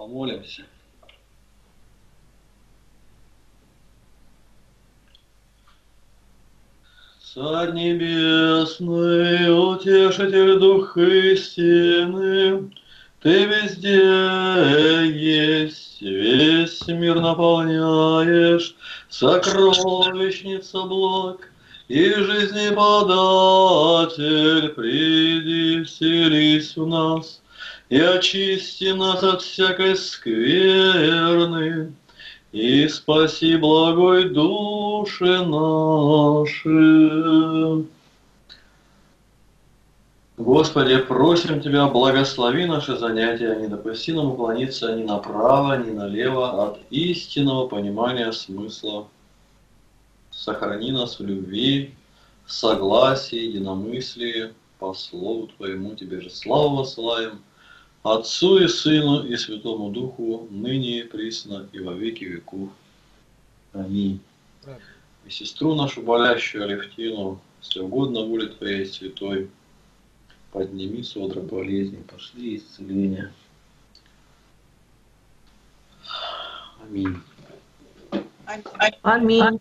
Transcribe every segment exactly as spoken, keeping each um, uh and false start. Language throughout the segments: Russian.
Помолимся. Царь Небесный, Утешитель Дух истины, Ты везде есть, весь мир наполняешь, сокровищница благ и жизни податель, приди, вселись в нас и очисти нас от всякой скверны, и спаси благой души наши. Господи, просим Тебя, благослови наши занятия, не допусти нам уклониться ни направо, ни налево от истинного понимания смысла. Сохрани нас в любви, в согласии, единомыслии, по Слову Твоему Тебе же славу воссылаем, Отцу и Сыну и Святому Духу, ныне и присно и во веки веков. Аминь. И сестру нашу болящую Алевтину, если угодно воле Твоей святой, подними с одра болезни, пошли исцеления. Аминь. Аминь.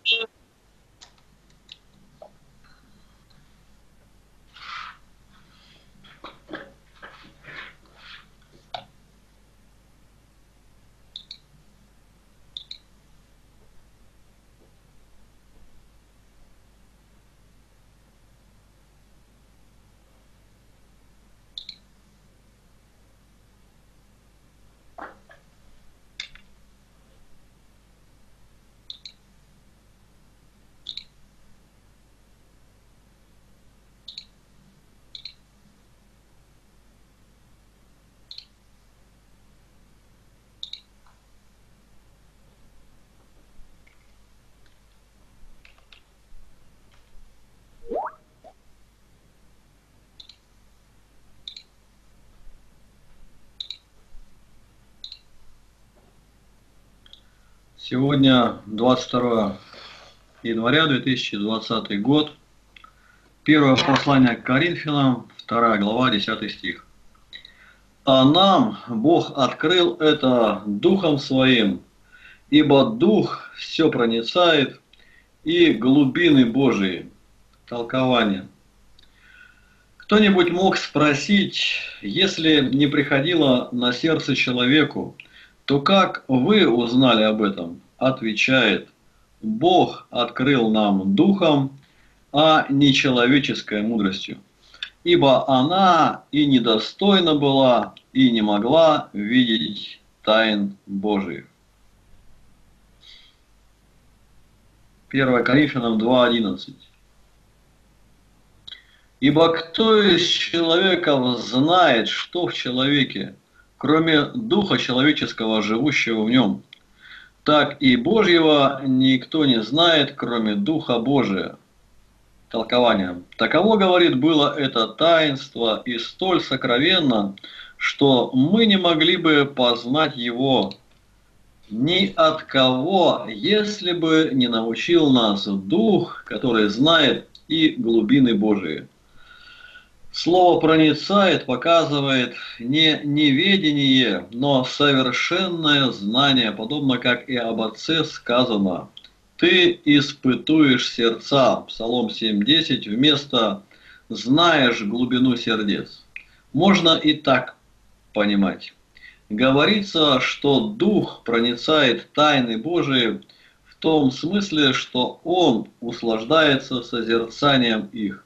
Сегодня двадцать второе января две тысячи двадцатый год. Первое послание к Коринфянам, вторая глава, десятый стих. А нам Бог открыл это Духом Своим, ибо Дух все проницает и глубины Божии. Толкование. Кто-нибудь мог спросить, если не приходило на сердце человеку, то как вы узнали об этом? Отвечает: Бог открыл нам Духом, а не человеческой мудростью, ибо она и недостойна была, и не могла видеть тайн Божиих. первое Коринфянам два одиннадцать. Ибо кто из человеков знает, что в человеке, кроме духа человеческого, живущего в нем? Так и Божьего никто не знает, кроме Духа Божия. Толкование. Таково, говорит, было это таинство и столь сокровенно, что мы не могли бы познать его ни от кого, если бы не научил нас Дух, который знает и глубины Божии. Слово «проницает» показывает не неведение, но совершенное знание, подобно как и об Отце сказано: «Ты испытуешь сердца», Псалом семь десять, вместо «знаешь глубину сердец». Можно и так понимать. Говорится, что Дух проницает тайны Божии в том смысле, что Он услаждается созерцанием их.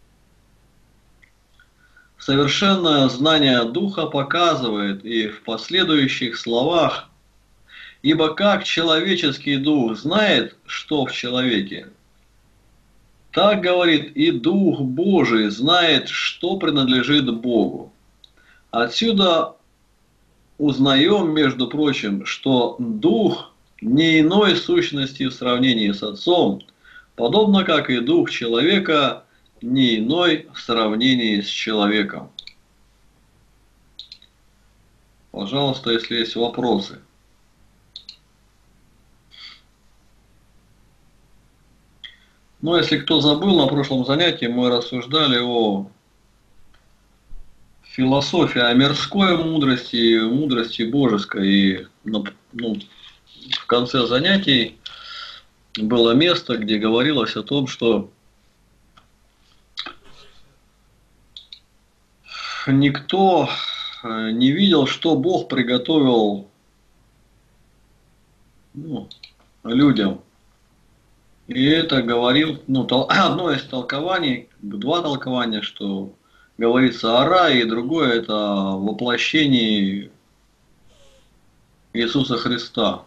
Совершенное знание Духа показывает и в последующих словах: «Ибо как человеческий дух знает, что в человеке, так, говорит, и Дух Божий знает, что принадлежит Богу». Отсюда узнаем, между прочим, что Дух не иной сущности в сравнении с Отцом, подобно как и Дух человека не иной в сравнении с человеком. Пожалуйста, если есть вопросы. Но если кто забыл, на прошлом занятии мы рассуждали о философия о мирской мудрости, мудрости божеской. И ну, в конце занятий было место, где говорилось о том, что никто не видел, что Бог приготовил, ну, людям. И это говорил, ну, то, одно из толкований, два толкования, что говорится о рае, и другое это воплощение Иисуса Христа.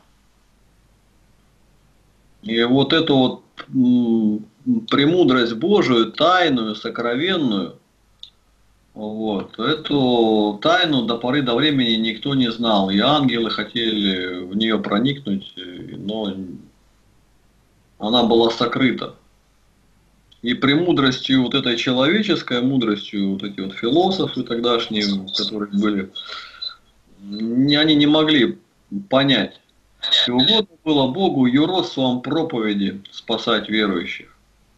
И вот эту вот премудрость Божию, тайную, сокровенную, вот, эту тайну до поры до времени никто не знал. И ангелы хотели в нее проникнуть, но она была сокрыта. И премудростью вот этой человеческой мудростью, вот эти вот философы тогдашние, которые были, они не могли понять. И угодно было Богу юродством проповеди спасать верующих.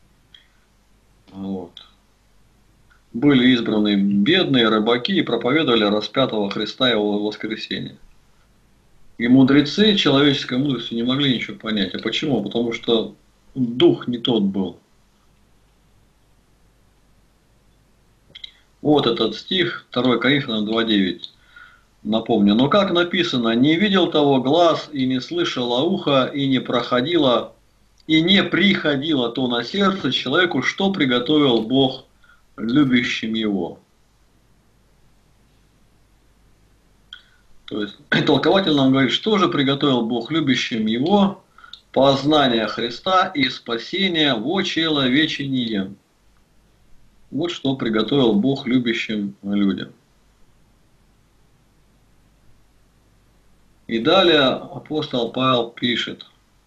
Вот. Были избраны бедные рыбаки и проповедовали распятого Христа и его воскресение. И мудрецы человеческой мудростью не могли ничего понять. А почему? Потому что дух не тот был. Вот этот стих, второе Коринфянам два девять. Напомню, но как написано, не видел того глаз и не слышало ухо и не проходило и не приходило то на сердце человеку, что приготовил Бог любящим его. То есть толкователь нам говорит, что же приготовил Бог любящим его, познание Христа и спасение во человечении. Вот что приготовил Бог любящим людям. И далее апостол Павел пишет.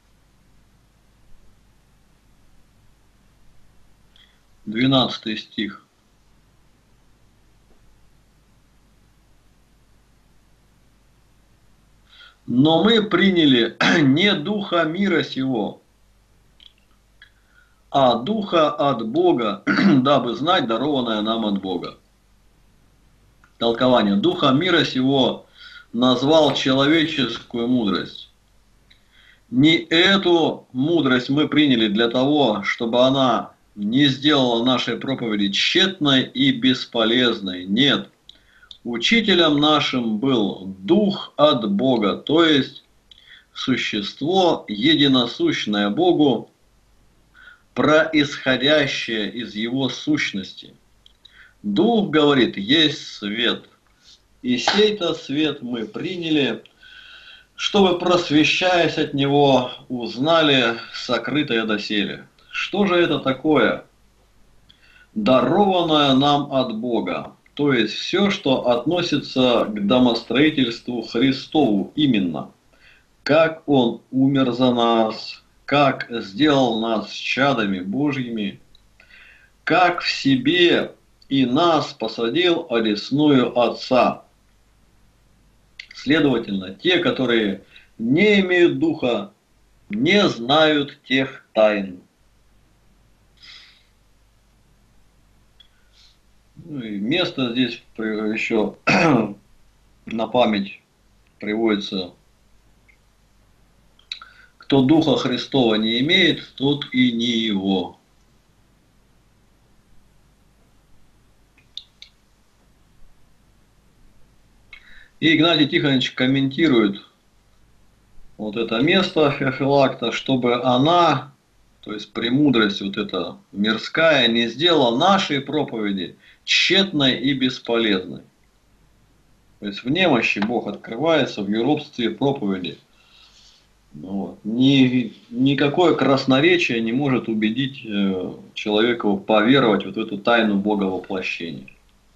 двенадцатый стих. Но мы приняли не духа мира сего, а духа от Бога, дабы знать дарованное нам от Бога. Толкование. Духа мира сего назвал человеческую мудрость. Не эту мудрость мы приняли для того, чтобы она не сделала нашей проповеди тщетной и бесполезной. Нет. Учителем нашим был Дух от Бога, то есть существо, единосущное Богу, происходящее из Его сущности. Дух, говорит, есть свет. И сей-то свет мы приняли, чтобы, просвещаясь от него, узнали сокрытое доселе. Что же это такое? Дарованное нам от Бога. То есть все, что относится к домостроительству Христову именно. Как Он умер за нас, как сделал нас чадами Божьими, как в себе и нас посадил одесную Отца. Следовательно, те, которые не имеют духа, не знают тех тайн. Ну и место здесь еще на память приводится: кто Духа Христова не имеет, тот и не его. И Игнатий Тихонович комментирует вот это место Феофилакта, чтобы она, то есть премудрость вот эта мирская, не сделала нашей проповеди тщетной и бесполезной. То есть в немощи Бог открывается, в юродстве проповеди. Вот. Ни, никакое красноречие не может убедить человека поверовать вот в эту тайну Бога воплощения.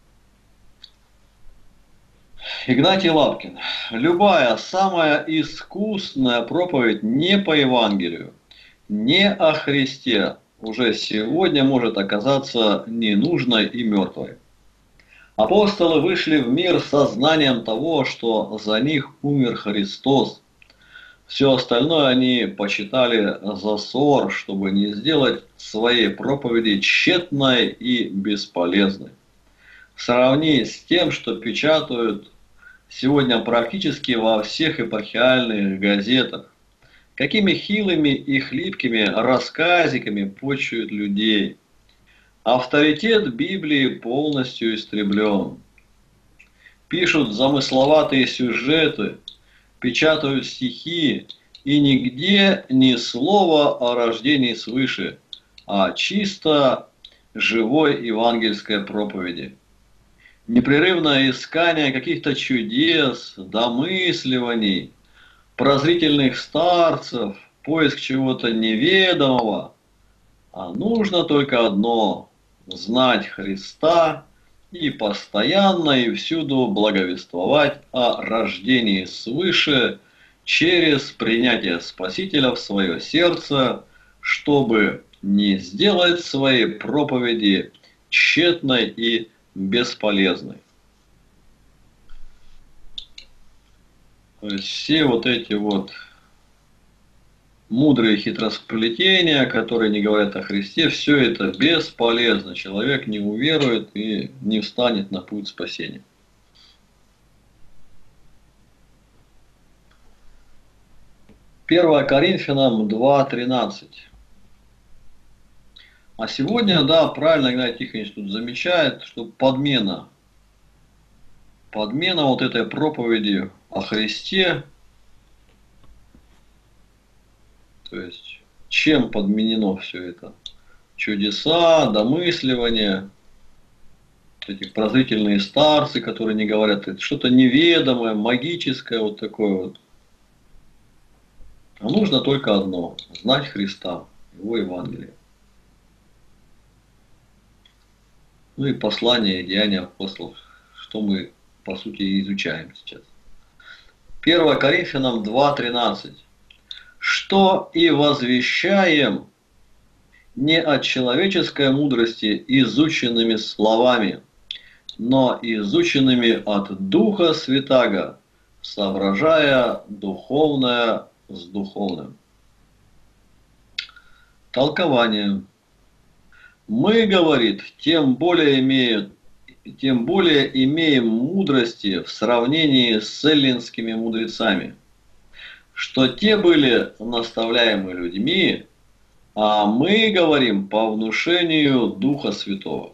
Игнатий Лапкин. Любая самая искусная проповедь не по Евангелию, не о Христе, уже сегодня может оказаться ненужной и мертвой. Апостолы вышли в мир со знанием того, что за них умер Христос. Все остальное они почитали за ссор, чтобы не сделать своей проповеди тщетной и бесполезной. Сравни с тем, что печатают сегодня практически во всех епархиальных газетах. Какими хилыми и хлипкими рассказиками почуют людей. Авторитет Библии полностью истреблен. Пишут замысловатые сюжеты, печатают стихи, и нигде ни слова о рождении свыше, а чисто живой евангельской проповеди. Непрерывное искание каких-то чудес, домысливаний, прозрительных старцев, поиск чего-то неведомого. А нужно только одно – знать Христа и постоянно и всюду благовествовать о рождении свыше через принятие Спасителя в свое сердце, чтобы не сделать своей проповеди тщетной и бесполезной. То есть все вот эти вот мудрые хитросплетения, которые не говорят о Христе, все это бесполезно. Человек не уверует и не встанет на путь спасения. первое Коринфянам два тринадцать. А сегодня, да, правильно Игнатий Тихонович тут замечает, что подмена, подмена вот этой проповеди о Христе, то есть чем подменено все это? Чудеса, домысливания, эти прозрительные старцы, которые не говорят, это что-то неведомое, магическое, вот такое вот. А нужно только одно – знать Христа, Его Евангелие. Ну и послание и деяния апостолов, что мы, по сути, изучаем сейчас. первое Коринфянам два тринадцать. Что и возвещаем не от человеческой мудрости изученными словами, но изученными от Духа Святаго, соображая духовное с духовным. Толкование. Мы, говорит, тем более имеют, тем более имеем мудрости в сравнении с эллинскими мудрецами, что те были наставляемы людьми, а мы говорим по внушению Духа Святого.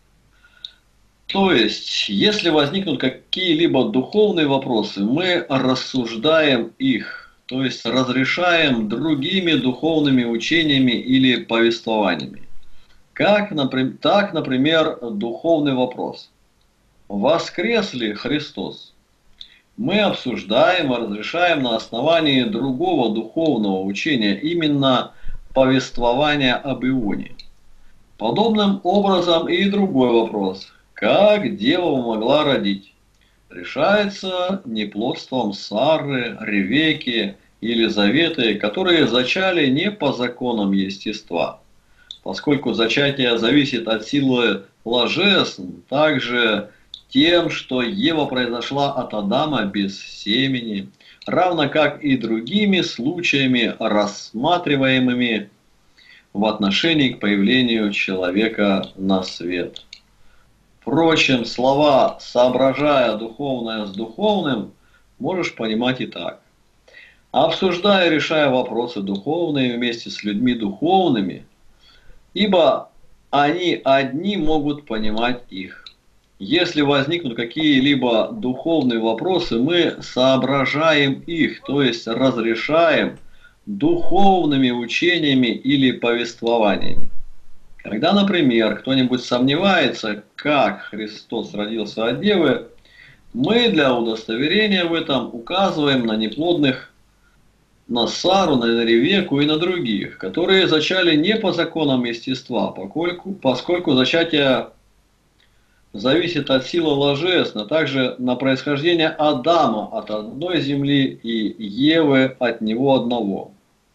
То есть, если возникнут какие-либо духовные вопросы, мы рассуждаем их, то есть разрешаем другими духовными учениями или повествованиями. Как, например, так, например, духовный вопрос. Воскрес ли Христос? Мы обсуждаем и разрешаем на основании другого духовного учения, именно повествования об Ионе. Подобным образом и другой вопрос. Как дева могла родить? Решается неплодством Сары, Ревекки, Елизаветы, которые зачали не по законам естества. Поскольку зачатие зависит от силы ложесн, также тем, что Ева произошла от Адама без семени, равно как и другими случаями, рассматриваемыми в отношении к появлению человека на свет. Впрочем, слова «соображая духовное с духовным» можешь понимать и так. Обсуждая и решая вопросы духовные вместе с людьми духовными, ибо они одни могут понимать их. Если возникнут какие-либо духовные вопросы, мы соображаем их, то есть разрешаем духовными учениями или повествованиями. Когда, например, кто-нибудь сомневается, как Христос родился от Девы, мы для удостоверения в этом указываем на неплодных, на Сару, на Ревекку и на других, которые зачали не по законам естества, поскольку, поскольку зачатие зависит от силы ложесн, а также на происхождение Адама от одной земли и Евы от него одного.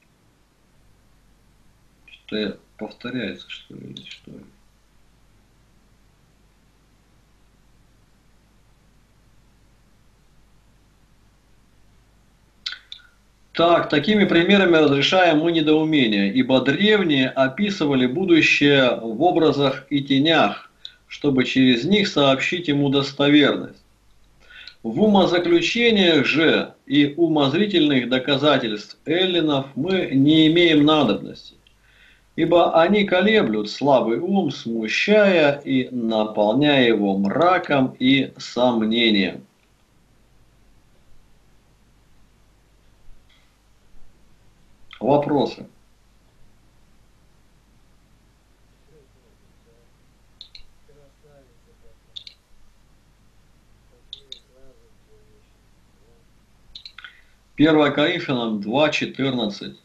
Что-то повторяется, что ли, или что ли? Так, такими примерами разрешаем мы недоумение, ибо древние описывали будущее в образах и тенях, чтобы через них сообщить ему достоверность. В умозаключениях же и умозрительных доказательств эллинов мы не имеем надобности, ибо они колеблют слабый ум, смущая и наполняя его мраком и сомнением. Вопросы? первое Коринфянам два четырнадцать.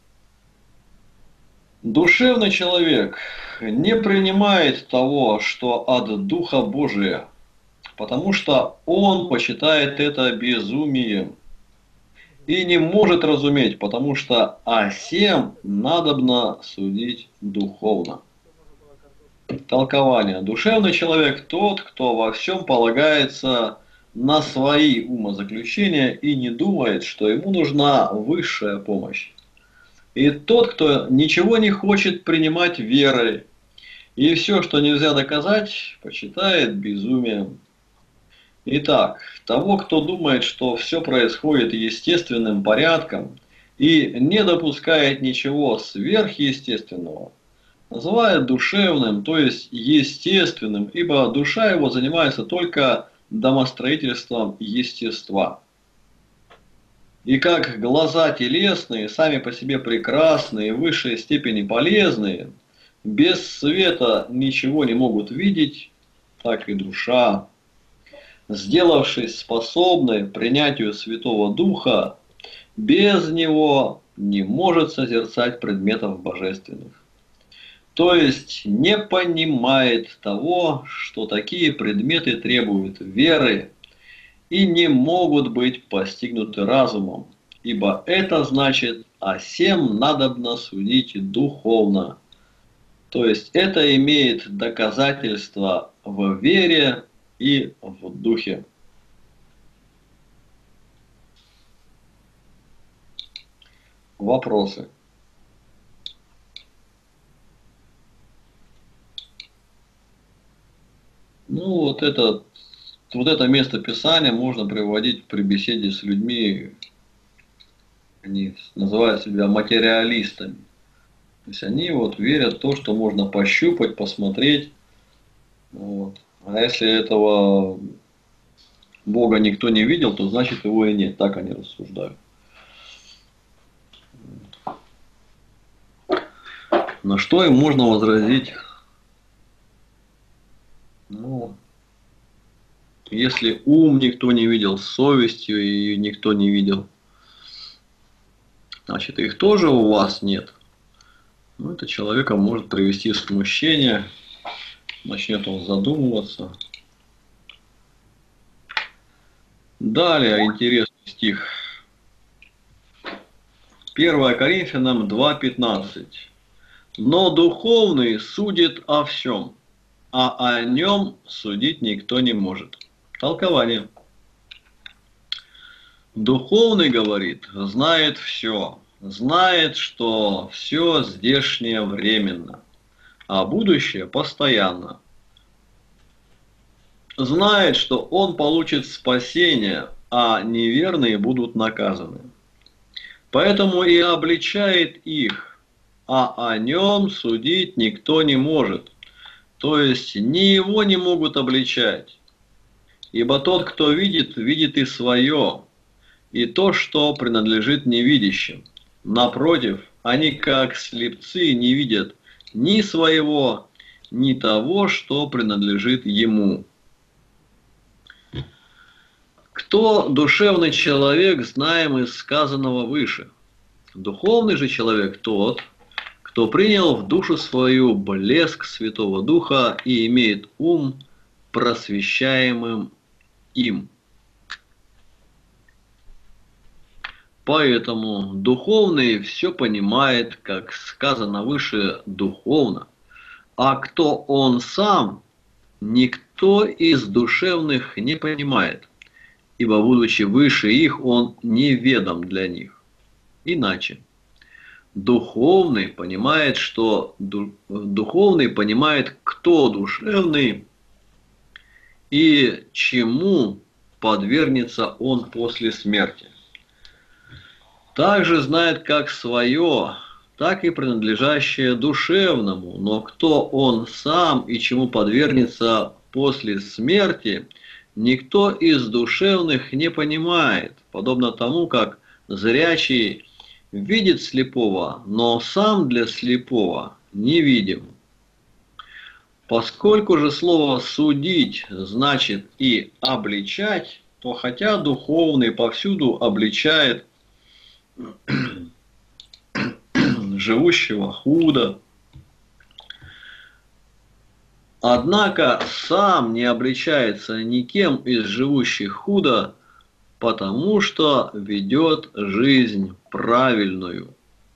Душевный человек не принимает того, что от Духа Божия, потому что он почитает это безумием и не может разуметь, потому что о сем надобно судить духовно. Толкование. Душевный человек тот, кто во всем полагается на свои умозаключения и не думает, что ему нужна высшая помощь. И тот, кто ничего не хочет принимать верой, и все, что нельзя доказать, почитает безумием. Итак, того, кто думает, что все происходит естественным порядком и не допускает ничего сверхъестественного, называют душевным, то есть естественным, ибо душа его занимается только домостроительством естества. И как глаза телесные, сами по себе прекрасные, в высшей степени полезные, без света ничего не могут видеть, так и душа, сделавшись способной к принятию Святого Духа, без него не может созерцать предметов божественных. То есть не понимает того, что такие предметы требуют веры и не могут быть постигнуты разумом, ибо это значит о сем надобно судить духовно. То есть это имеет доказательство в вере и в духе. Вопросы? Ну, вот это, вот это место Писания можно приводить при беседе с людьми, они называют себя материалистами. То есть они вот верят в то, что можно пощупать, посмотреть. Вот. А если этого Бога никто не видел, то значит его и нет. Так они рассуждают. На что им можно возразить? Ну, если ум никто не видел, совестью ее никто не видел, значит их тоже у вас нет. Ну, это человека может привести в смущение, начнет он задумываться. Далее интересный стих. первое Коринфянам два пятнадцать. Но духовный судит о всем, а о нем судить никто не может. Толкование. Духовный, говорит, знает все, знает, что все здешнее временно, а будущее постоянно. Знает, что он получит спасение, а неверные будут наказаны. Поэтому и обличает их, а о нем судить никто не может. То есть ни его не могут обличать. Ибо тот, кто видит, видит и свое, и то, что принадлежит невидящим. Напротив, они как слепцы не видят ни своего, ни того, что принадлежит ему. Кто душевный человек, знаем из сказанного выше. Духовный же человек тот, кто принял в душу свою блеск Святого Духа и имеет ум просвещаемым им. Поэтому духовный все понимает, как сказано выше, духовно. А кто он сам, никто из душевных не понимает, ибо, будучи выше их, он неведом для них. Иначе. Духовный понимает, что духовный понимает, кто душевный, и чему подвергнется он после смерти. Также знает как свое, так и принадлежащее душевному, но кто он сам и чему подвергнется после смерти, никто из душевных не понимает, подобно тому, как зрячий видит слепого, но сам для слепого невидим. Поскольку же слово «судить» значит и «обличать», то хотя духовный повсюду обличает живущего худо, однако сам не обличается никем из живущих худо, потому что ведет жизнь правильную.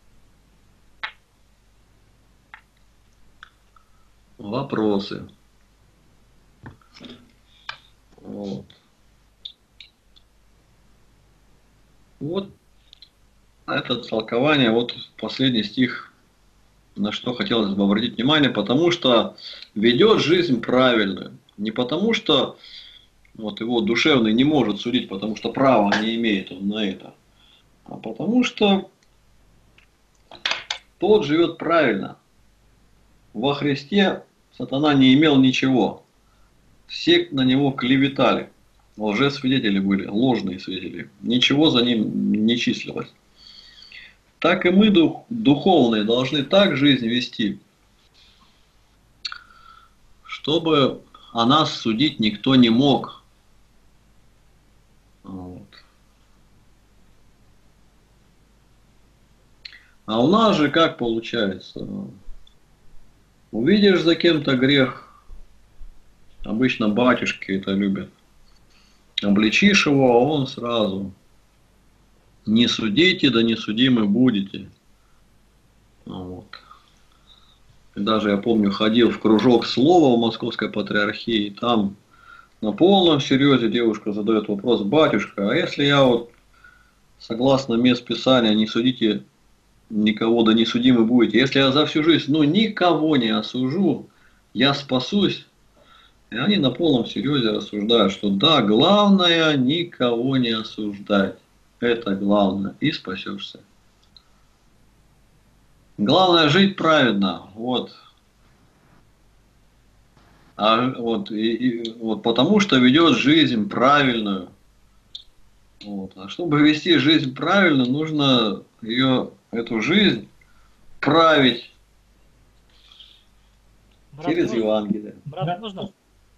Вопросы. Вот. Вот это толкование, вот последний стих, на что хотелось бы обратить внимание, потому что ведет жизнь правильную. Не потому что вот его душевный не может судить, потому что права не имеет он на это, а потому что тот живет правильно. Во Христе сатана не имел ничего. Все на него клеветали. Лжесвидетели были, ложные свидетели. Ничего за ним не числилось. Так и мы, дух, духовные, должны так жизнь вести, чтобы о нас судить никто не мог. Вот. А у нас же как получается? Увидишь за кем-то грех, обычно батюшки это любят, обличишь его, а он сразу: не судите, да не судимы будете. Вот. И даже я помню, ходил в кружок слова в Московской Патриархии, и там на полном серьезе девушка задает вопрос: батюшка, а если я вот согласно мест Писания не судите никого, да не судимы будете, если я за всю жизнь ну никого не осужу, я спасусь? И они на полном серьезе рассуждают, что да, главное никого не осуждать. Это главное, и спасешься. Главное жить праведно, вот. А вот, и, и, вот потому что ведет жизнь правильную. Вот. А чтобы вести жизнь правильно, нужно ее, эту жизнь править Брат, через можно? Евангелие. Брат, можно?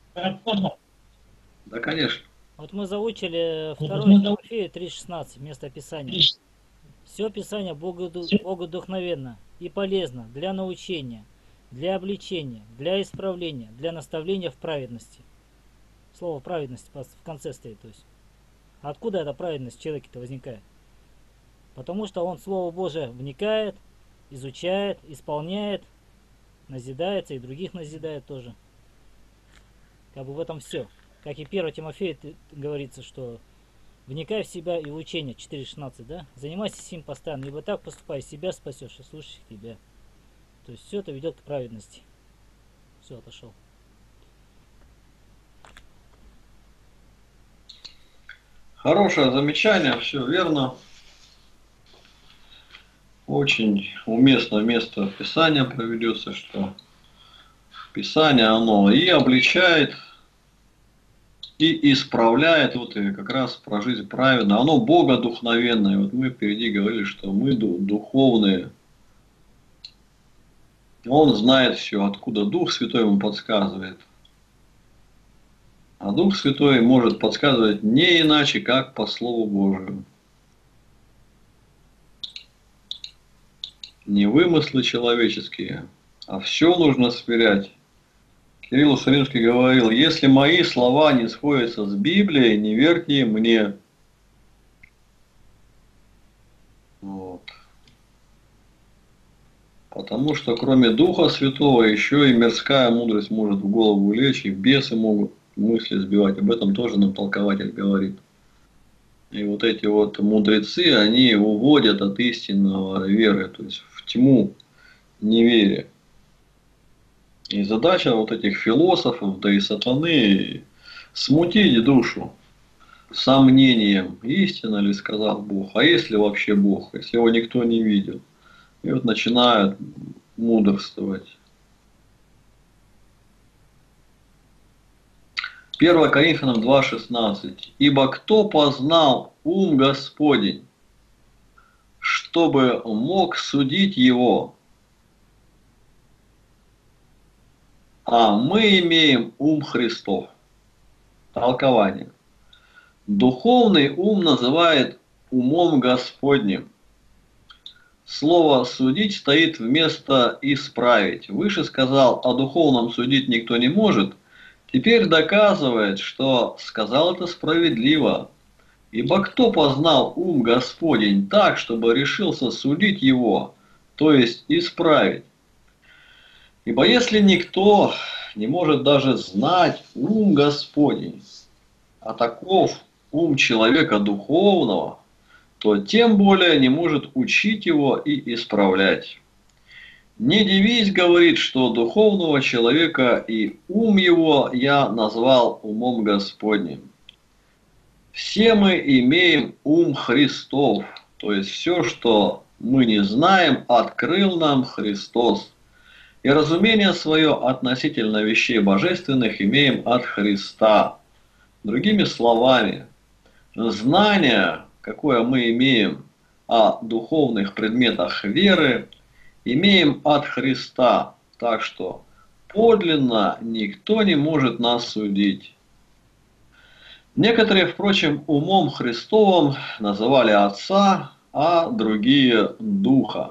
Да, конечно. Вот мы заучили второе Тимофею три шестнадцать, место Писания. Все Писание богодухновенно и полезно для научения, для обличения, для исправления, для наставления в праведности. Слово праведность в конце стоит. То есть. Откуда эта праведность в человеке-то возникает? Потому что он Слово Божие вникает, изучает, исполняет, назидается и других назидает тоже. Как бы в этом все. Как и первое Тимофею говорится, что вникай в себя и в учение, четыре шестнадцать, да? Занимайся сим постоянно, ибо так поступай, себя спасешь и слушаешь тебя. То есть все это ведет к праведности. Все, отошел. Хорошее замечание, все верно. Очень уместно место Писания проведется, что Писание оно и обличает, и исправляет, вот и как раз про жизнь праведно. Оно богодухновенное. Вот мы впереди говорили, что мы духовные. Он знает все, откуда Дух Святой ему подсказывает. А Дух Святой может подсказывать не иначе, как по Слову Божию. Не вымыслы человеческие, а все нужно сверять. Кирилл Иерусалимский говорил: если мои слова не сходятся с Библией, не верьте мне. Вот. Потому что кроме Духа Святого еще и мирская мудрость может в голову лечь, и бесы могут мысли сбивать. Об этом тоже нам толкователь говорит. И вот эти вот мудрецы, они уводят от истинного веры, то есть в тьму неверия. И задача вот этих философов, да и сатаны, смутить душу сомнением, истинно ли сказал Бог, а есть ли вообще Бог, если его никто не видел. И вот начинают мудрствовать. первое Коринфянам два шестнадцать. «Ибо кто познал ум Господень, чтобы мог судить его? А мы имеем ум Христов». Толкование. Духовный ум называет умом Господним. Слово «судить» стоит вместо «исправить». Выше сказал, о духовном судить никто не может. Теперь доказывает, что сказал это справедливо. Ибо кто познал ум Господень так, чтобы решился судить его, то есть исправить? Ибо если никто не может даже знать ум Господень, а таков ум человека духовного, то тем более не может учить его и исправлять. «Не дивись, — говорит, — что духовного человека и ум его я назвал умом Господним. Все мы имеем ум Христов, то есть все, что мы не знаем, открыл нам Христос. И разумение свое относительно вещей божественных имеем от Христа». Другими словами, знание, какое мы имеем о духовных предметах веры, имеем от Христа, так что подлинно никто не может нас судить. Некоторые, впрочем, умом Христовым называли Отца, а другие Духа.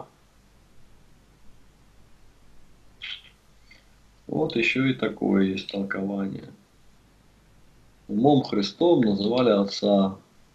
Вот еще и такое есть толкование. Умом Христовым называли Отца.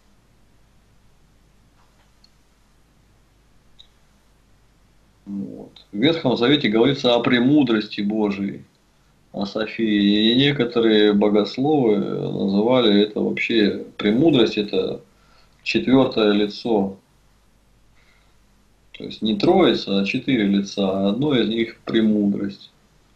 Вот. В Ветхом Завете говорится о премудрости Божией, о Софии. И некоторые богословы называли это вообще премудрость, это четвертое лицо. То есть не троица, а четыре лица, а одно из них премудрость.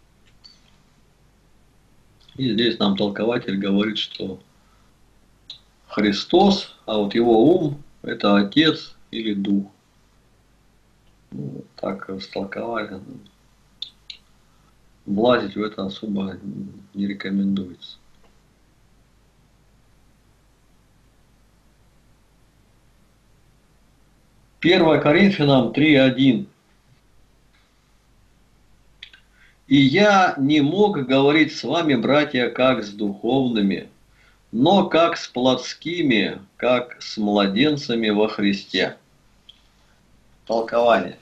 И здесь нам толкователь говорит, что Христос, а вот его ум – это Отец или Дух. Ну, так растолковали. Влазить в это особо не рекомендуется. первое Коринфянам три один. «И я не мог говорить с вами, братья, как с духовными, но как с плотскими, как с младенцами во Христе». Толкование.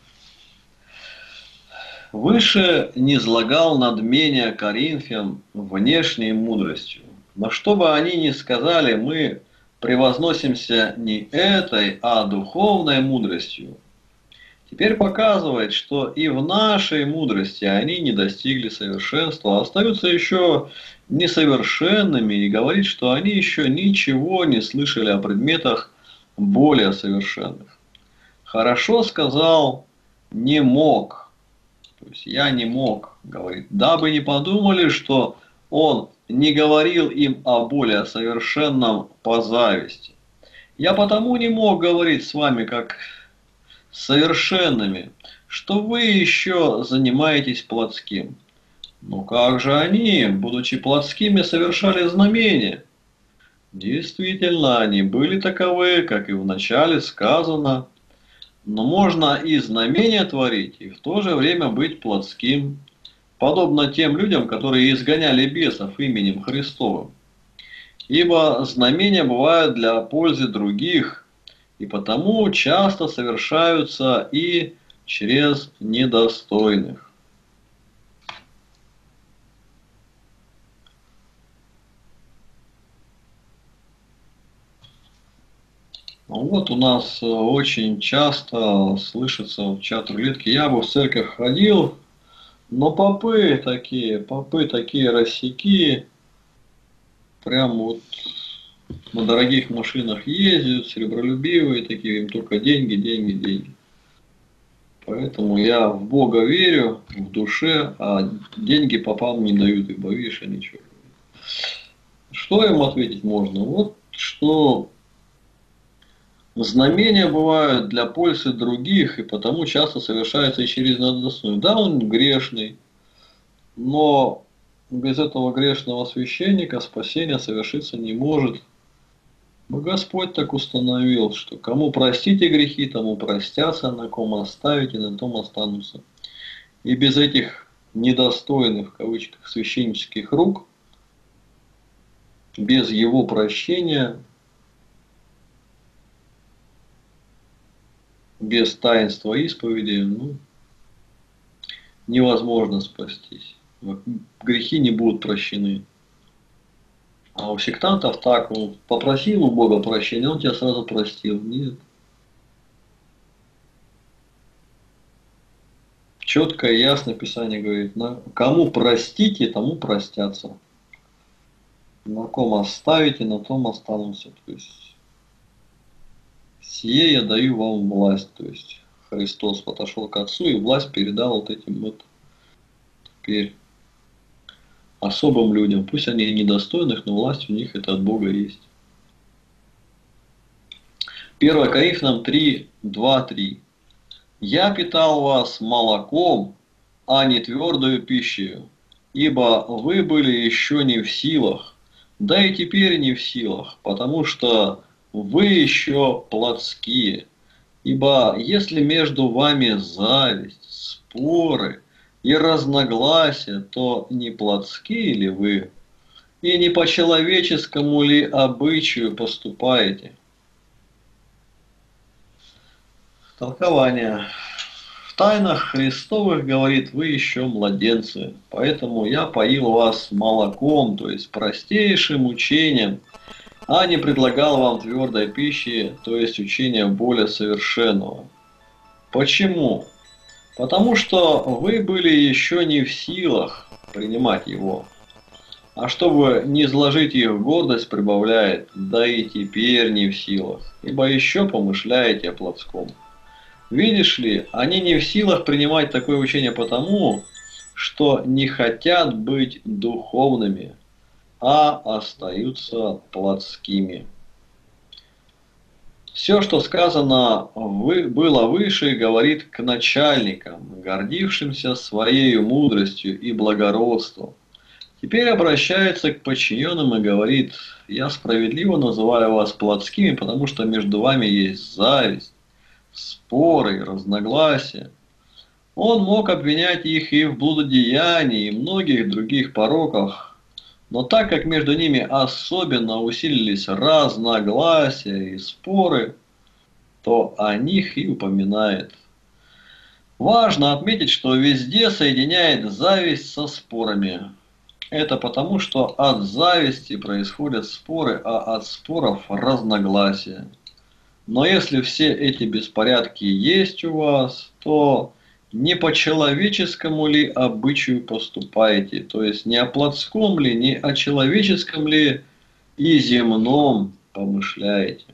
Выше низлагал надмение Коринфян внешней мудростью. Но что бы они ни сказали, мы превозносимся не этой, а духовной мудростью. Теперь показывает, что и в нашей мудрости они не достигли совершенства, а остаются еще несовершенными, и говорит, что они еще ничего не слышали о предметах более совершенных. Хорошо сказал «не мог». То есть я не мог, говорит, дабы не подумали, что он не говорил им о более совершенном по зависти. Я потому не мог говорить с вами как совершенными, что вы еще занимаетесь плотским. Но как же они, будучи плотскими, совершали знамения? Действительно, они были таковы, как и вначале сказано. Но можно и знамения творить, и в то же время быть плотским, подобно тем людям, которые изгоняли бесов именем Христовым. Ибо знамения бывают для пользы других, и потому часто совершаются и через недостойных. Вот у нас очень часто слышится в чат-рулетке: я бы в церковь ходил, но попы такие, попы такие рассеки, прям вот на дорогих машинах ездят, серебролюбивые такие, им только деньги, деньги, деньги. Поэтому я в Бога верю, в душе, а деньги попам не дают, ибо видишь, они что. Что им ответить можно? Вот что знамения бывают для пользы других, и потому часто совершаются и через надостойный. Да, он грешный, но без этого грешного священника спасение совершиться не может. Но Господь так установил, что кому простите грехи, тому простятся, на ком оставите, на том останутся. И без этих недостойных, в кавычках, священнических рук, без его прощения, без таинства исповеди, ну, невозможно спастись. Грехи не будут прощены. А у сектантов так, он попросил у Бога прощения, он тебя сразу простил. Нет. Четко и ясно Писание говорит, кому простите, тому простятся. На ком оставите, на том останутся. То есть, сие я даю вам власть. То есть, Христос отошел к Отцу и власть передал вот этим вот теперь особым людям. Пусть они недостойных, но власть у них это от Бога есть. первое Коринфянам три, два, три. «Я питал вас молоком, а не твердою пищей, ибо вы были еще не в силах, да и теперь не в силах, потому что вы еще плотские. Ибо если между вами зависть, споры и разногласия, то не плотские ли вы, и не по человеческому ли обычаю поступаете?» Толкование. В тайнах Христовых, говорит, вы еще младенцы, поэтому я поил вас молоком, то есть простейшим учением, а не предлагал вам твердой пищи, то есть учения более совершенного. Почему? Потому что вы были еще не в силах принимать его. А чтобы не изложить их гордость, прибавляет, да и теперь не в силах, ибо еще помышляете о плотском. Видишь ли, они не в силах принимать такое учение потому, что не хотят быть духовными, а остаются плотскими. Все, что сказано было выше, говорит к начальникам, гордившимся своей мудростью и благородством. Теперь обращается к подчиненным и говорит: «Я справедливо называю вас плотскими, потому что между вами есть зависть, споры, разногласия». Он мог обвинять их и в блудодеянии, и многих других пороках, но так как между ними особенно усилились разногласия и споры, то о них и упоминает. Важно отметить, что везде соединяет зависть со спорами. Это потому, что от зависти происходят споры, а от споров разногласия. Но если все эти беспорядки есть у вас, то не по человеческому ли обычаю поступаете, то есть не о плотском ли, не о человеческом ли и земном помышляете.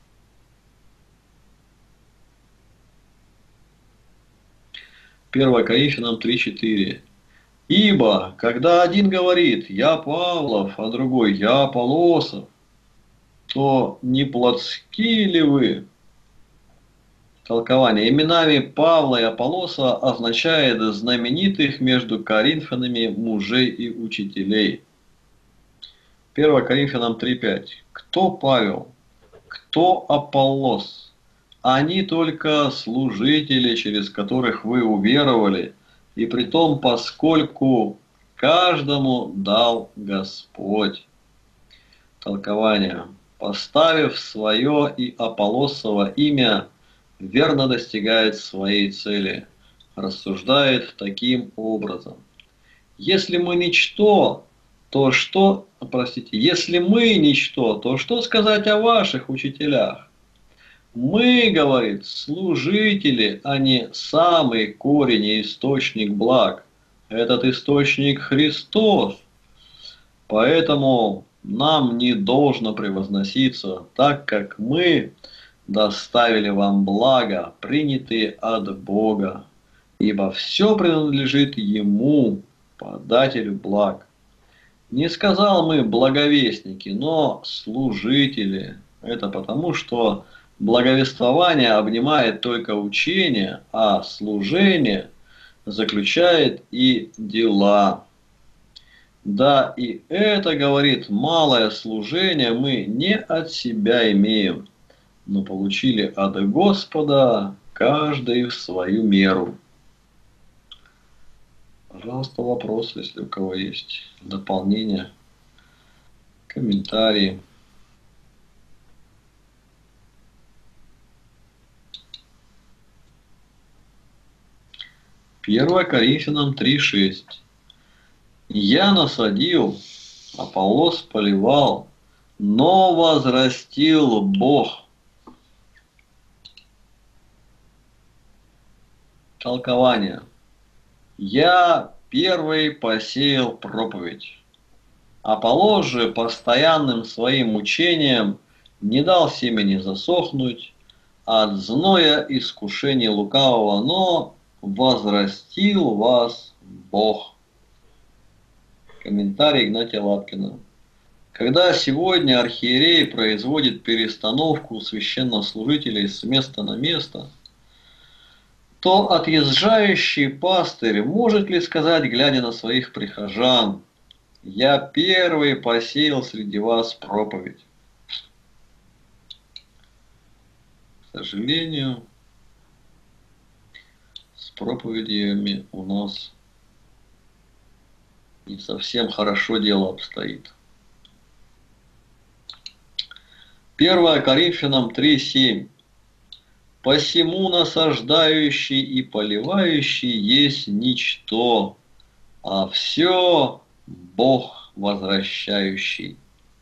первое Коринфянам три, четыре. «Ибо, когда один говорит: я Павлов, а другой: я Аполлосов, то не плотские ли вы?» Толкование. Именами Павла и Аполлоса означает знаменитых между коринфянами мужей и учителей. первое Коринфянам три, пять. «Кто Павел? Кто Аполлос? Они только служители, через которых вы уверовали, и притом поскольку каждому дал Господь». Толкование. Поставив свое и Аполлосово имя, верно достигает своей цели, рассуждает таким образом: если мы ничто, то что, простите, если мы ничто, то что сказать о ваших учителях? Мы, говорит, служители, а не самый корень и источник благ. Этот источник Христос. Поэтому нам не должно превозноситься, так как мы доставили вам благо, принятые от Бога, ибо все принадлежит Ему, подателю благ. Не сказал мы благовестники, но служители. Это потому, что благовествование обнимает только учение, а служение заключает и дела. Да, и это, говорит, малое служение мы не от себя имеем, но получили от Господа каждый в свою меру. Пожалуйста, вопрос, если у кого есть дополнения, комментарии. первое Коринфянам три шесть. Я насадил, Аполлос поливал, но возрастил Бог. Толкование. Я первый посеял проповедь. Аполлос же постоянным своим учением не дал семени засохнуть от зноя искушений лукавого, но возрастил вас Бог. Комментарий Игнатия Лапкина. Когда сегодня архиерей производит перестановку священнослужителей с места на место, то отъезжающий пастырь может ли сказать, глядя на своих прихожан: «Я первый посеял среди вас проповедь»? К сожалению, с проповедями у нас не совсем хорошо дело обстоит. первое Коринфянам три семь. Посему насаждающий и поливающий есть ничто, а все Бог возвращающий.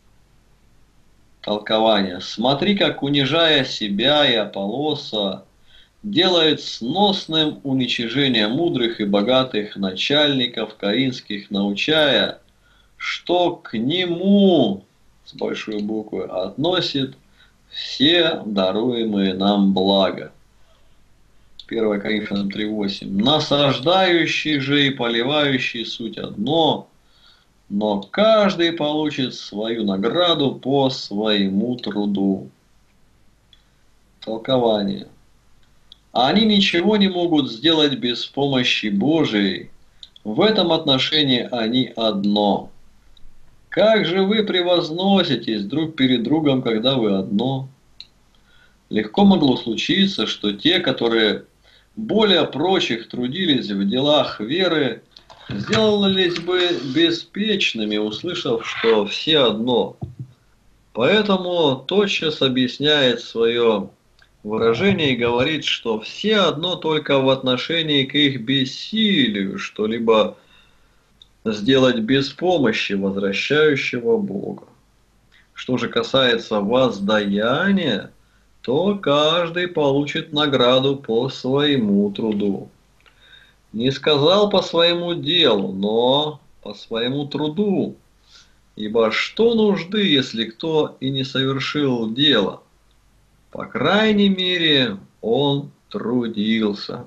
Толкование. Смотри, как, унижая себя и Аполлоса, делает сносным уничижение мудрых и богатых начальников коринфских, научая, что к нему, с большой буквы, относит все даруемые нам блага. первое Коринфянам три восемь. Насаждающий же и поливающий суть одно, но каждый получит свою награду по своему труду. Толкование. Они ничего не могут сделать без помощи Божией. В этом отношении они одно. Как же вы превозноситесь друг перед другом, когда вы одно? Легко могло случиться, что те, которые более прочих трудились в делах веры, сделались бы беспечными, услышав, что все одно. Поэтому тотчас объясняет свое выражение и говорит, что все одно только в отношении к их бессилию что-либо сделать без помощи возвращающего Бога. Что же касается воздаяния, то каждый получит награду по своему труду. Не сказал по своему делу, но по своему труду. Ибо что нужды, если кто и не совершил дело? По крайней мере, он трудился.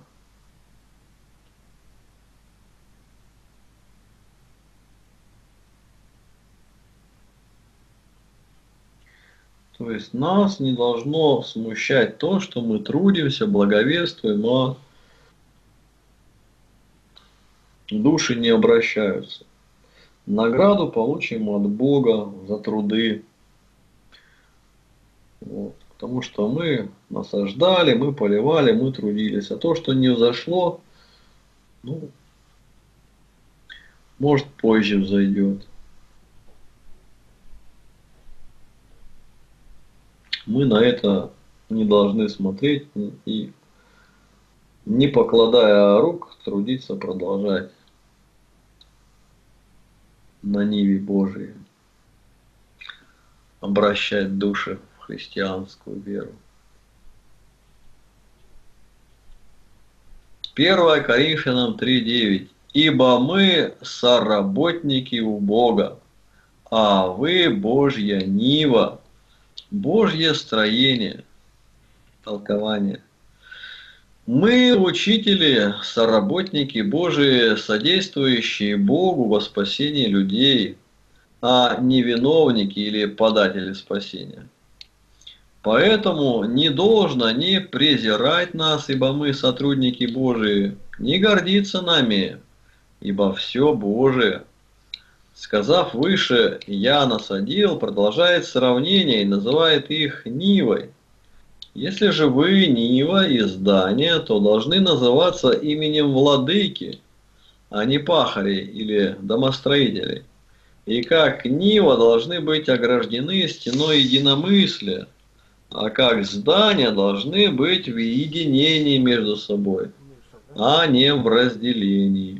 То есть нас не должно смущать то, что мы трудимся, благовествуем, а души не обращаются. Награду получим от Бога за труды. Вот. Потому что мы насаждали, мы поливали, мы трудились. А то, что не взошло, ну, может, позже взойдет. Мы на это не должны смотреть и, не покладая рук, трудиться, продолжать на ниве Божией, обращать души в христианскую веру. первое Коринфянам три девять. Ибо мы соработники у Бога, а вы Божья нива, Божье строение. Толкование. Мы, учители, соработники Божии, содействующие Богу во спасении людей. а не виновники или податели спасения. Поэтому не должно ни презирать нас, ибо мы сотрудники Божии, не гордиться нами, ибо все Божие. Сказав выше «я насадил», продолжает сравнение и называет их нивой. Если же вы нива и здание, то должны называться именем владыки, а не пахарей или домостроителей. И как нива должны быть ограждены стеной единомыслия, а как здания должны быть в единении между собой, а не в разделении.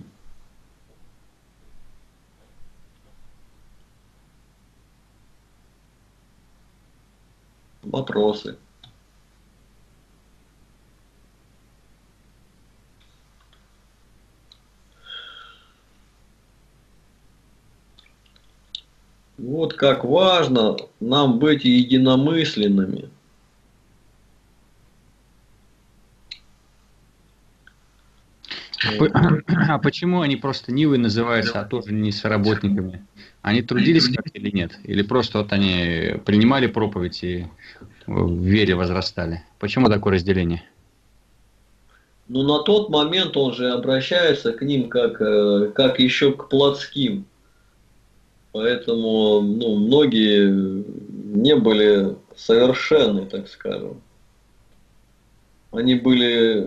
Вопросы? Вот как важно нам быть единомысленными. А почему они просто Нивы называются, а тоже не соработниками? Они трудились как или нет? Или просто вот они принимали проповедь и в вере возрастали? Почему такое разделение? Но на тот момент он же обращается к ним как, как еще к плотским. Поэтому ну, многие не были совершенны, так скажем. Они были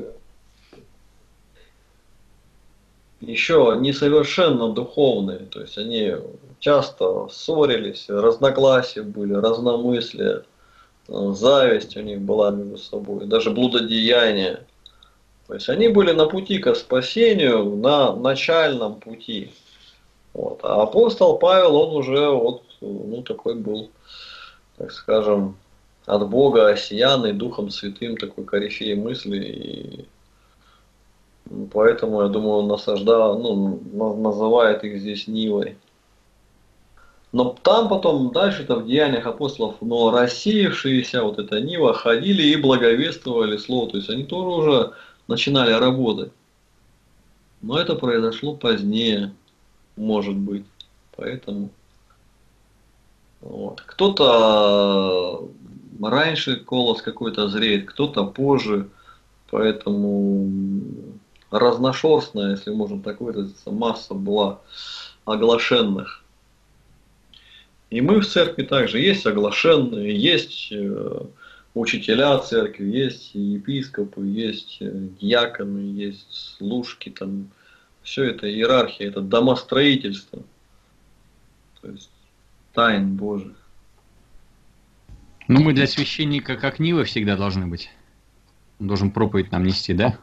еще несовершенно духовные. То есть они часто ссорились, разногласия были, разномыслия, зависть у них была между собой, даже блудодеяние. То есть они были на пути к спасению, на начальном пути. Вот. А апостол Павел, он уже вот, ну, такой был, так скажем, от Бога осиянный Духом Святым, такой корифей мысли. И поэтому, я думаю, он насаждал, ну, называет их здесь Нивой. Но там потом, дальше-то в Деяниях апостолов, но рассеявшиеся, вот эта Нива, ходили и благовествовали Слово. То есть они тоже уже начинали работать. Но это произошло позднее. Может быть. Поэтому вот. Кто-то раньше колос какой-то зреет, кто-то позже. Поэтому разношерстная, если можно так выразиться, масса была оглашенных. И мы в церкви также есть оглашенные, есть учителя церкви, есть епископы, есть диаконы, есть служки там. Все это иерархия, это домостроительство. То есть тайн Божьих. Ну, мы для священника как Нивы всегда должны быть. Он должен проповедь нам нести, да?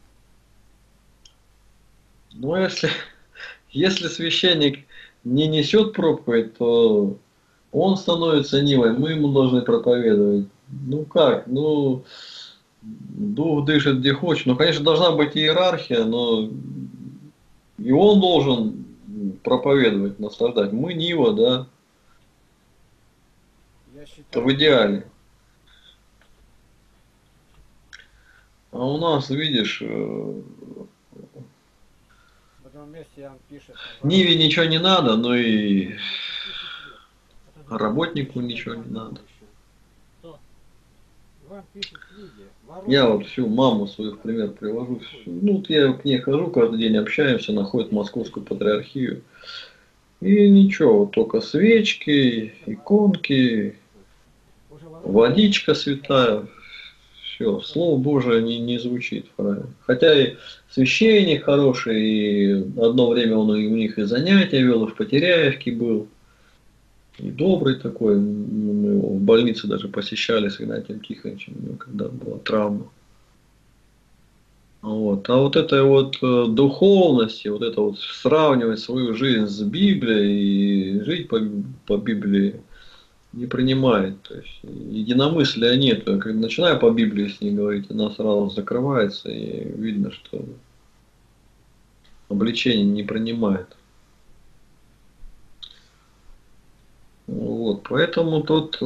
Ну, если, если священник не несет проповедь, то он становится Нивой, мы ему должны проповедовать. Ну как? Ну, дух дышит где хочет. Ну, конечно, должна быть иерархия, но и он должен проповедовать, наслаждать. Мы Нива, да. Я считаю, это в идеале. А у нас, видишь, в этом месте он пишет, Ниве ничего не надо, но и работнику ничего не надо. Я вот всю маму свою в пример привожу. Ну, вот я к ней хожу, каждый день общаемся, находит Московскую патриархию. И ничего, вот только свечки, иконки, водичка святая. Все, Слово Божие не, не звучит правильно. Хотя и священник хороший, и одно время он и у них и занятия вел, и в Потеряевке был. И добрый такой, мы его в больнице даже посещали с Игнатием Тихоновичем, у него когда была травма. Вот. А вот этой вот духовности, вот это вот сравнивать свою жизнь с Библией и жить по, по Библии не принимает. То есть единомыслия нет. Когда начинаю по Библии с ней говорить, она сразу закрывается и видно, что обличение не принимает. Вот, поэтому тут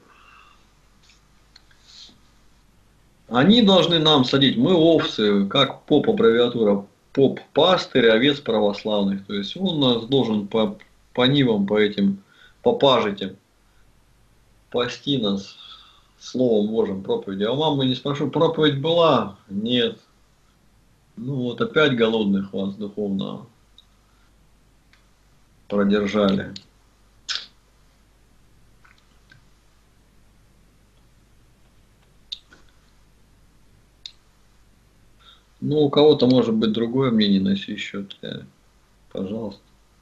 они должны нам садить, мы овцы, как поп аббревиатура, поп пастырь овец православных. То есть он нас должен по, по нивам, по этим попажите, пасти нас Словом Божьим, проповедью. А у мамы не спрошу, проповедь была? Нет. Ну вот опять голодных вас духовно продержали. Ну, у кого-то может быть другое мнение на сей счет. э, Пожалуйста.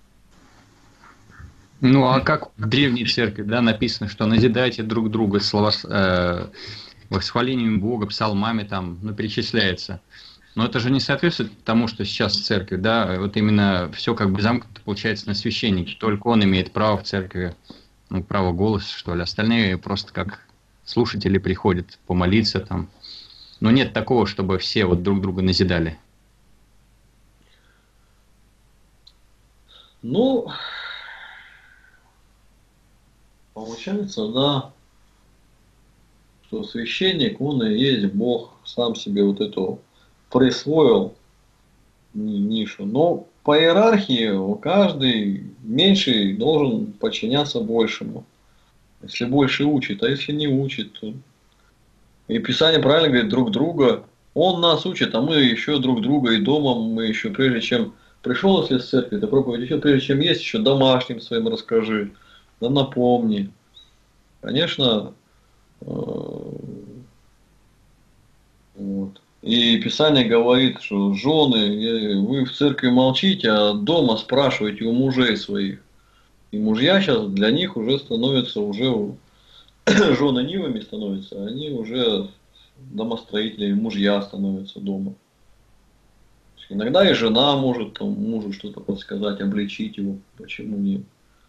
Ну, а как в древней церкви, да, написано, что назидайте друг друга слова, э, восхвалениями Бога, псалмами там, ну, перечисляется. Но это же не соответствует тому, что сейчас в церкви, да, вот именно все как бы замкнуто, получается, на священнике. Только он имеет право в церкви, ну, право голоса, что ли. Остальные просто как слушатели приходят помолиться там. Но нет такого, чтобы все вот друг друга назидали. Ну, получается, да, что священник, он и есть Бог, сам себе вот эту присвоил ни- нишу. Но по иерархии каждый меньший должен подчиняться большему. Если больше учит, а если не учит, то... И Писание правильно говорит, друг друга. Он нас учит, а мы еще друг друга и дома, мы еще прежде чем пришел, если с церкви, то проповедь еще прежде чем есть, еще домашним своим расскажи, да напомни. Конечно, э, вот. И Писание говорит, что жены, э, вы в церкви молчите, а дома спрашиваете у мужей своих. И мужья сейчас для них уже становятся, уже жены нивами становятся, а они уже домостроителями, мужья становятся дома. Иногда и жена может там, мужу что-то подсказать, обличить его, почему нет.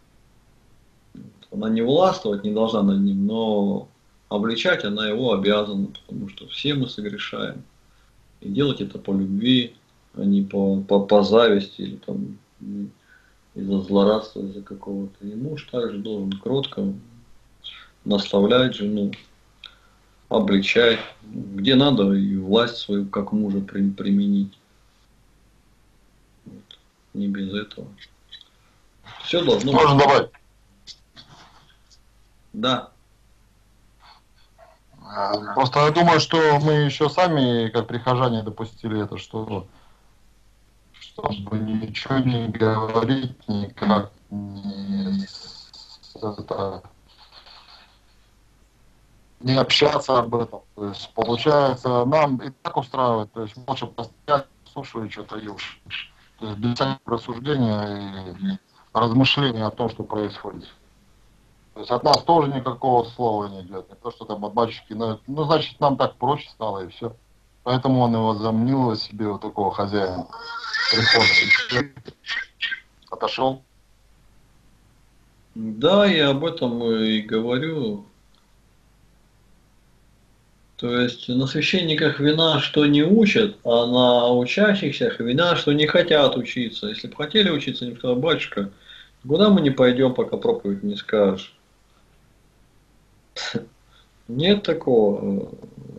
Она не властвовать не должна над ним, но обличать она его обязана, потому что все мы согрешаем. И делать это по любви, а не по, по, по зависти или там из-за злорадства, из-за какого-то. И муж также должен кротко наставлять жену, обличать, где надо и власть свою как мужа при, применить. Вот. Не без этого. Все должно быть. Можно добавить? Да. А, Просто я думаю, что мы еще сами, как прихожане, допустили это, что чтобы ничего не говорить, никак не, с- это, не общаться об этом. То есть, получается, нам и так устраивает, то есть лучше постоять, слушать что-то и уж. То есть без всяких рассуждения и размышления о том, что происходит. То есть от нас тоже никакого слова не идет. Не то, что там от батюшки. Ну, ну, значит, нам так проще стало, и все. Поэтому он его замнил себе вот такого хозяина прихода. Отошел. Да, я об этом и говорю. То есть на священниках вина, что не учат, а на учащихся вина, что не хотят учиться. Если бы хотели учиться, они бы сказали, батюшка, куда мы не пойдем, пока проповедь не скажешь. Нет такого.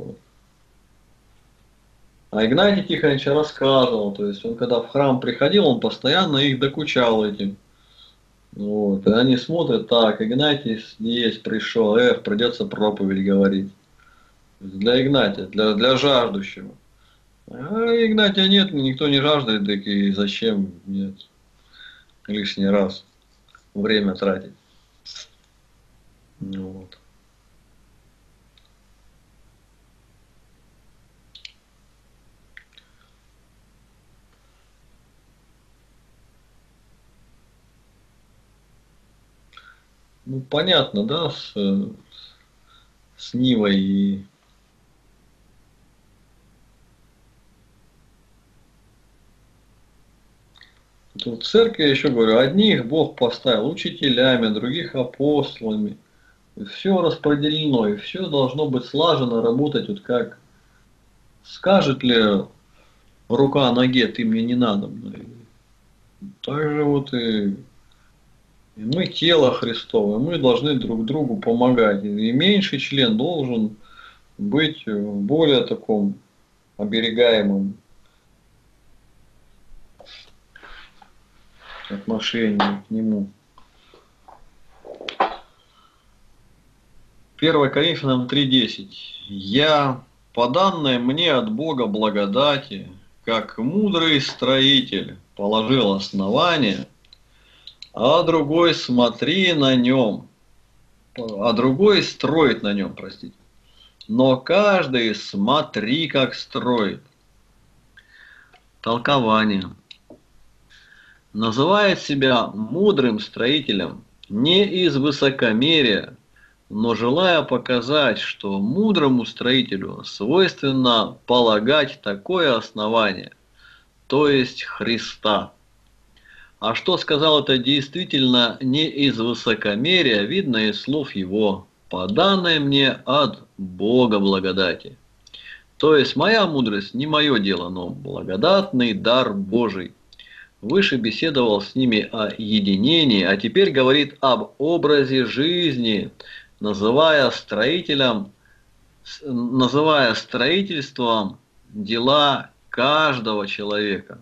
А Игнатий Тихонович рассказывал, то есть он когда в храм приходил, он постоянно их докучал этим. Вот. И они смотрят, так, Игнатий есть, пришел, эх, придется проповедь говорить. Для Игнатия, для, для жаждущего. А Игнатия нет, никто не жаждет, так и зачем, нет, лишний раз время тратить. Ну вот. Ну, понятно, да, с, с Нивой и тут в церкви, я еще говорю, одних Бог поставил учителями, других апостолами. Все распределено, и все должно быть слаженно работать, вот как скажет ли рука ноге, ты мне не надо. Так же вот и И мы тело Христово, мы должны друг другу помогать. И меньший член должен быть в более таком оберегаемом отношении к нему. первое Коринфянам три десять. «Я, по данной мне от Бога благодати, как мудрый строитель, положил основание, а другой смотри на нем, а другой строит на нем, простите. Но каждый смотри, как строит». Толкование. Называет себя мудрым строителем не из высокомерия, но желая показать, что мудрому строителю свойственно полагать такое основание, то есть Христа. А что сказал это действительно не из высокомерия, видно из слов его: «По данной мне от Бога благодати». То есть моя мудрость не мое дело, но благодатный дар Божий. Выше беседовал с ними о единении, а теперь говорит об образе жизни, называя строителем, называя строительством дела каждого человека.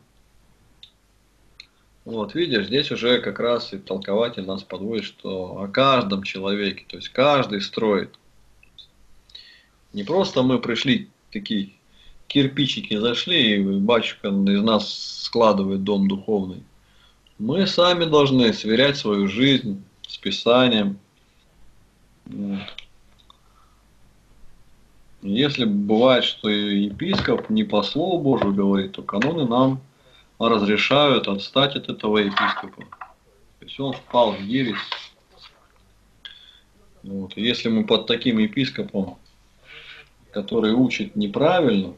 Вот, видишь, здесь уже как раз и толкователь нас подводит, что о каждом человеке, то есть каждый строит. Не просто мы пришли, такие кирпичики зашли, и батюшка из нас складывает дом духовный. Мы сами должны сверять свою жизнь с Писанием. Вот. Если бывает, что епископ не по Слову Божию говорит, то каноны нам разрешают отстать от этого епископа. То есть он впал в ересь. Вот. И если мы под таким епископом, который учит неправильно,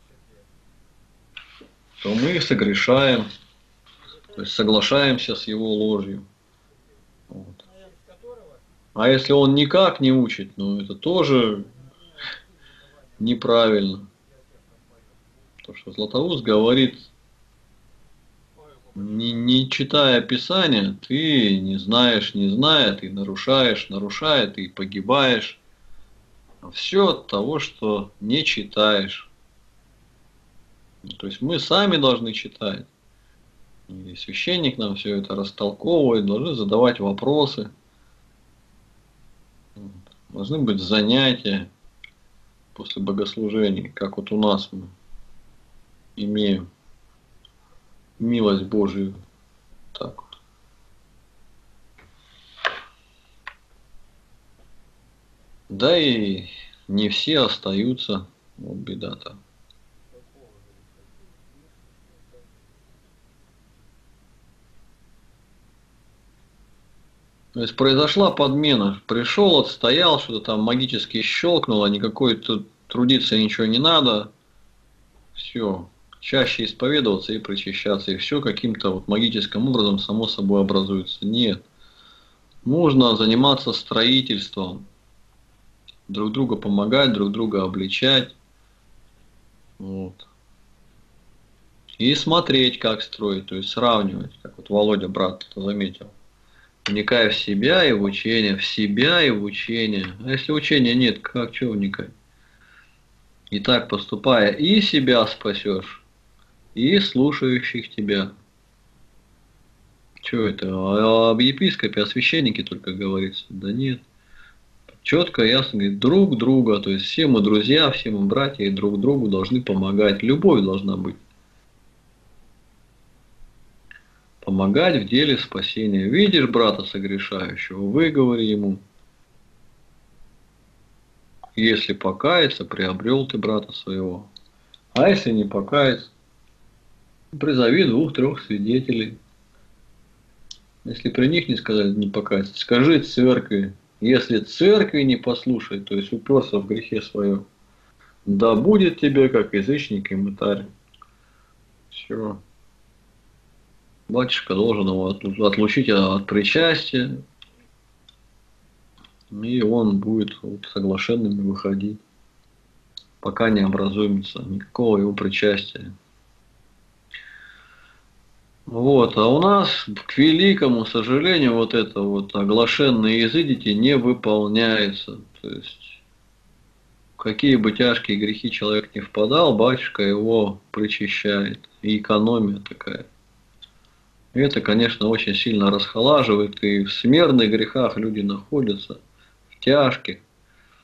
то мы согрешаем, то есть соглашаемся с его ложью. Вот. А если он никак не учит, ну это тоже неправильно. Потому что Златоуст говорит, не, не читая Писания, ты не знаешь, не зная, ты нарушаешь, нарушая, ты погибаешь. Все от того, что не читаешь. То есть мы сами должны читать. И священник нам все это растолковывает, должны задавать вопросы. Должны быть занятия после богослужений, как вот у нас мы имеем милость Божию. Так вот. Да и не все остаются, вот беда-то. То есть произошла подмена. Пришел, отстоял, что-то там магически щелкнуло, никакой тут трудиться ничего не надо. Все. Чаще исповедоваться и причащаться. И все каким-то вот магическим образом само собой образуется. Нет. Нужно заниматься строительством. Друг друга помогать, друг друга обличать. Вот. И смотреть, как строить. То есть сравнивать. Как вот Володя, брат, это заметил. Вникая в себя и в учение, в себя и в учение. А если учения нет, как, что вникать? И так поступая, и себя спасешь, и слушающих тебя. Что это? Об епископе, о священнике только говорится? Да нет. Четко, ясно говорит, друг друга. То есть все мы друзья, все мы братья, и друг другу должны помогать. Любовь должна быть. Помогать в деле спасения. Видишь брата согрешающего, выговори ему. Если покаяться, приобрел ты брата своего. А если не покаяться, призови двух-трех свидетелей. Если при них не сказать, не покаяться, скажи церкви. Если церкви не послушать, то есть уперся в грехе своем, да будет тебе, как язычник и мытарь. Все. Батюшка должен его отлучить от причастия, и он будет вот соглашенными выходить, пока не образуется никакого его причастия. Вот, а у нас, к великому сожалению, вот это вот оглашенные языдите не выполняется. То есть, в какие бы тяжкие грехи человек не впадал, батюшка его причащает. И экономия такая. Это, конечно, очень сильно расхолаживает, и в смертных грехах люди находятся, в тяжких.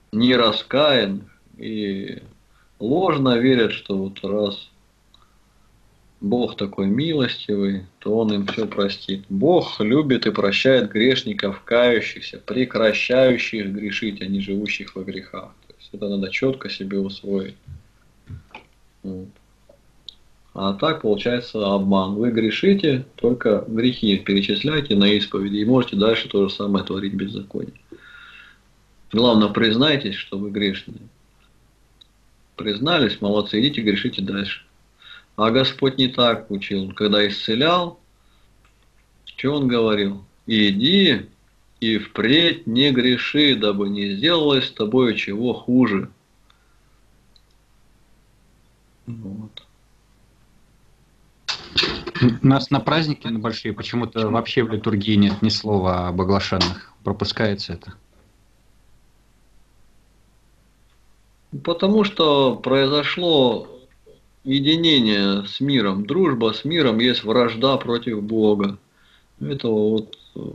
нераскаянных и ложно верят, что вот раз Бог такой милостивый, то Он им все простит. Бог любит и прощает грешников, кающихся, прекращающих грешить, а не живущих во грехах. То есть это надо четко себе усвоить. Вот. А так получается обман. Вы грешите, только грехи перечисляйте на исповеди и можете дальше то же самое творить беззаконие. Главное, признайтесь, что вы грешные. Признались, молодцы, идите грешите дальше. А Господь не так учил. Когда исцелял, что Он говорил? Иди и впредь не греши, дабы не сделалось с тобой чего хуже. Вот. У нас на праздники, на большие, почему-то вообще в литургии нет ни слова об оглашенных. Пропускается это. Потому что произошло единение с миром. Дружба с миром есть вражда против Бога. Это вот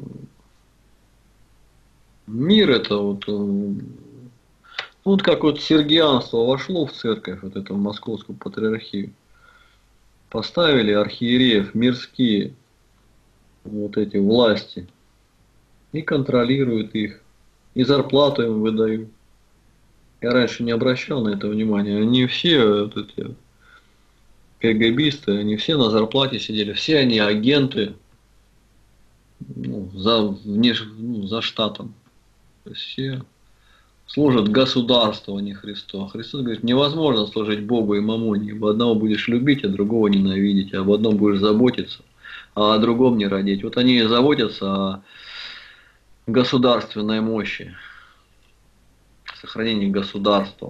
мир, это вот, вот как вот сергианство вошло в церковь, вот эту московскую патриархию. Поставили архиереев мирские, вот эти власти, и контролируют их, и зарплату им выдают. Я раньше не обращал на это внимания. Они все вот эти КГБисты, они все на зарплате сидели, все они агенты, ну, за, внеш... ну, за штатом. То есть все служат государству, а не Христу. А Христос говорит, невозможно служить Богу и мамоне. Ибо одного будешь любить, а другого ненавидеть. А об одном будешь заботиться, а о другом не родить. Вот они заботятся о государственной мощи, сохранении государства.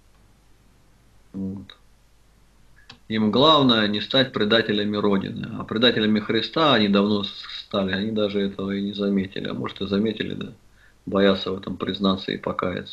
Вот. Им главное не стать предателями Родины. А предателями Христа они давно стали, они даже этого и не заметили. А может и заметили, да. Боятся в этом признаться и покаяться.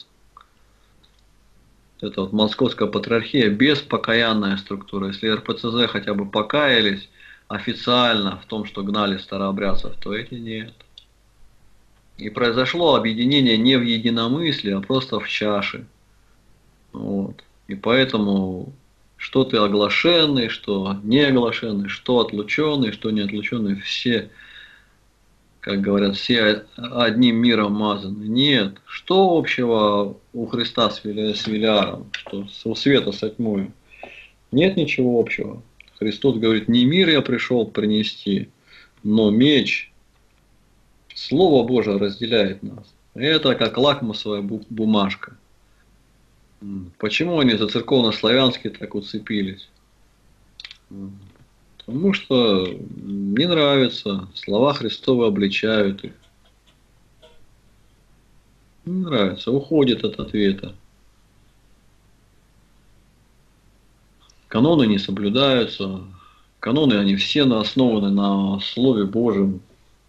Это вот московская патриархия беспокаянная структура. Если эр пэ цэ зэ хотя бы покаялись официально в том, что гнали старообрядцев, то эти нет. И произошло объединение не в единомыслии, а просто в чаше. Вот. И поэтому что ты оглашенный, что не оглашенный, что отлученный, что не отлученный, все, как говорят, все одним миром мазаны. Нет. Что общего у Христа с Велиаром? Что у света со тьмой? Нет ничего общего. Христос говорит, не мир я пришел принести, но меч. Слово Божие разделяет нас. Это как лакмусовая бумажка. Почему они за церковно-славянские так уцепились? Потому что не нравятся, слова Христовы обличают их. Не нравится, уходит от ответа. Каноны не соблюдаются. Каноны, они все основаны на Слове Божьем.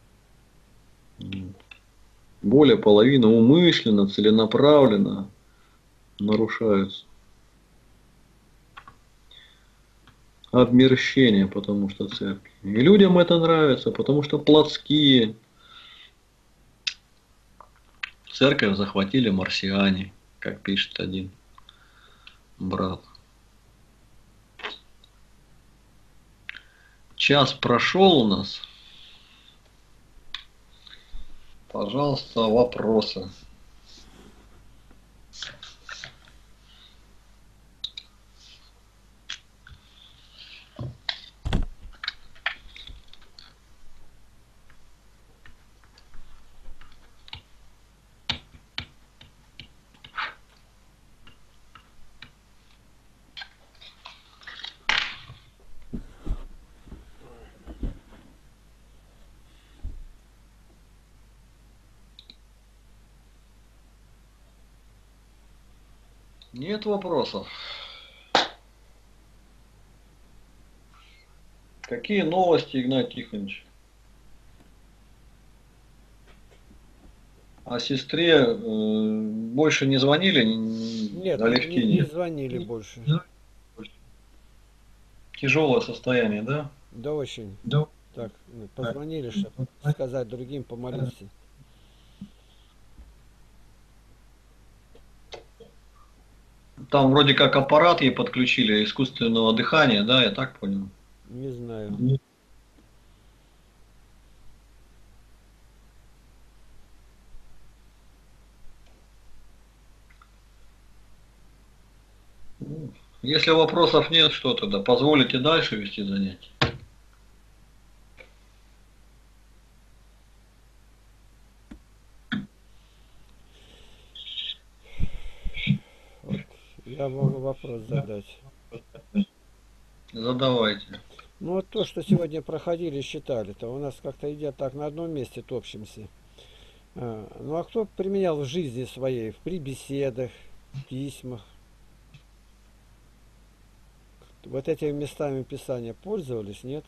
Более половины умышленно, целенаправленно нарушаются. Обмерщение, потому что церкви. И людям это нравится, потому что плотские. Церковь захватили марсиане, как пишет один брат. Час прошел у нас. Пожалуйста, вопросы. Нет вопросов. Какие новости, Игнат Тихонович? А сестре э, больше не звонили? Нет, не, не звонили больше. Тяжелое состояние, да? Да очень. Да. Так, позвонили, чтобы сказать другим помолиться. там вроде как аппарат ей подключили искусственного дыхания, да, я так понял? Не знаю. Если вопросов нет, что тогда? Позволите дальше вести занятие? Вот я могу вопрос задать. Задавайте. Ну вот то, что сегодня проходили, считали-то, у нас как-то идет так, на одном месте топчемся. А, ну а кто применял в жизни своей, при беседах, письмах? Вот этими местами Писания пользовались, нет?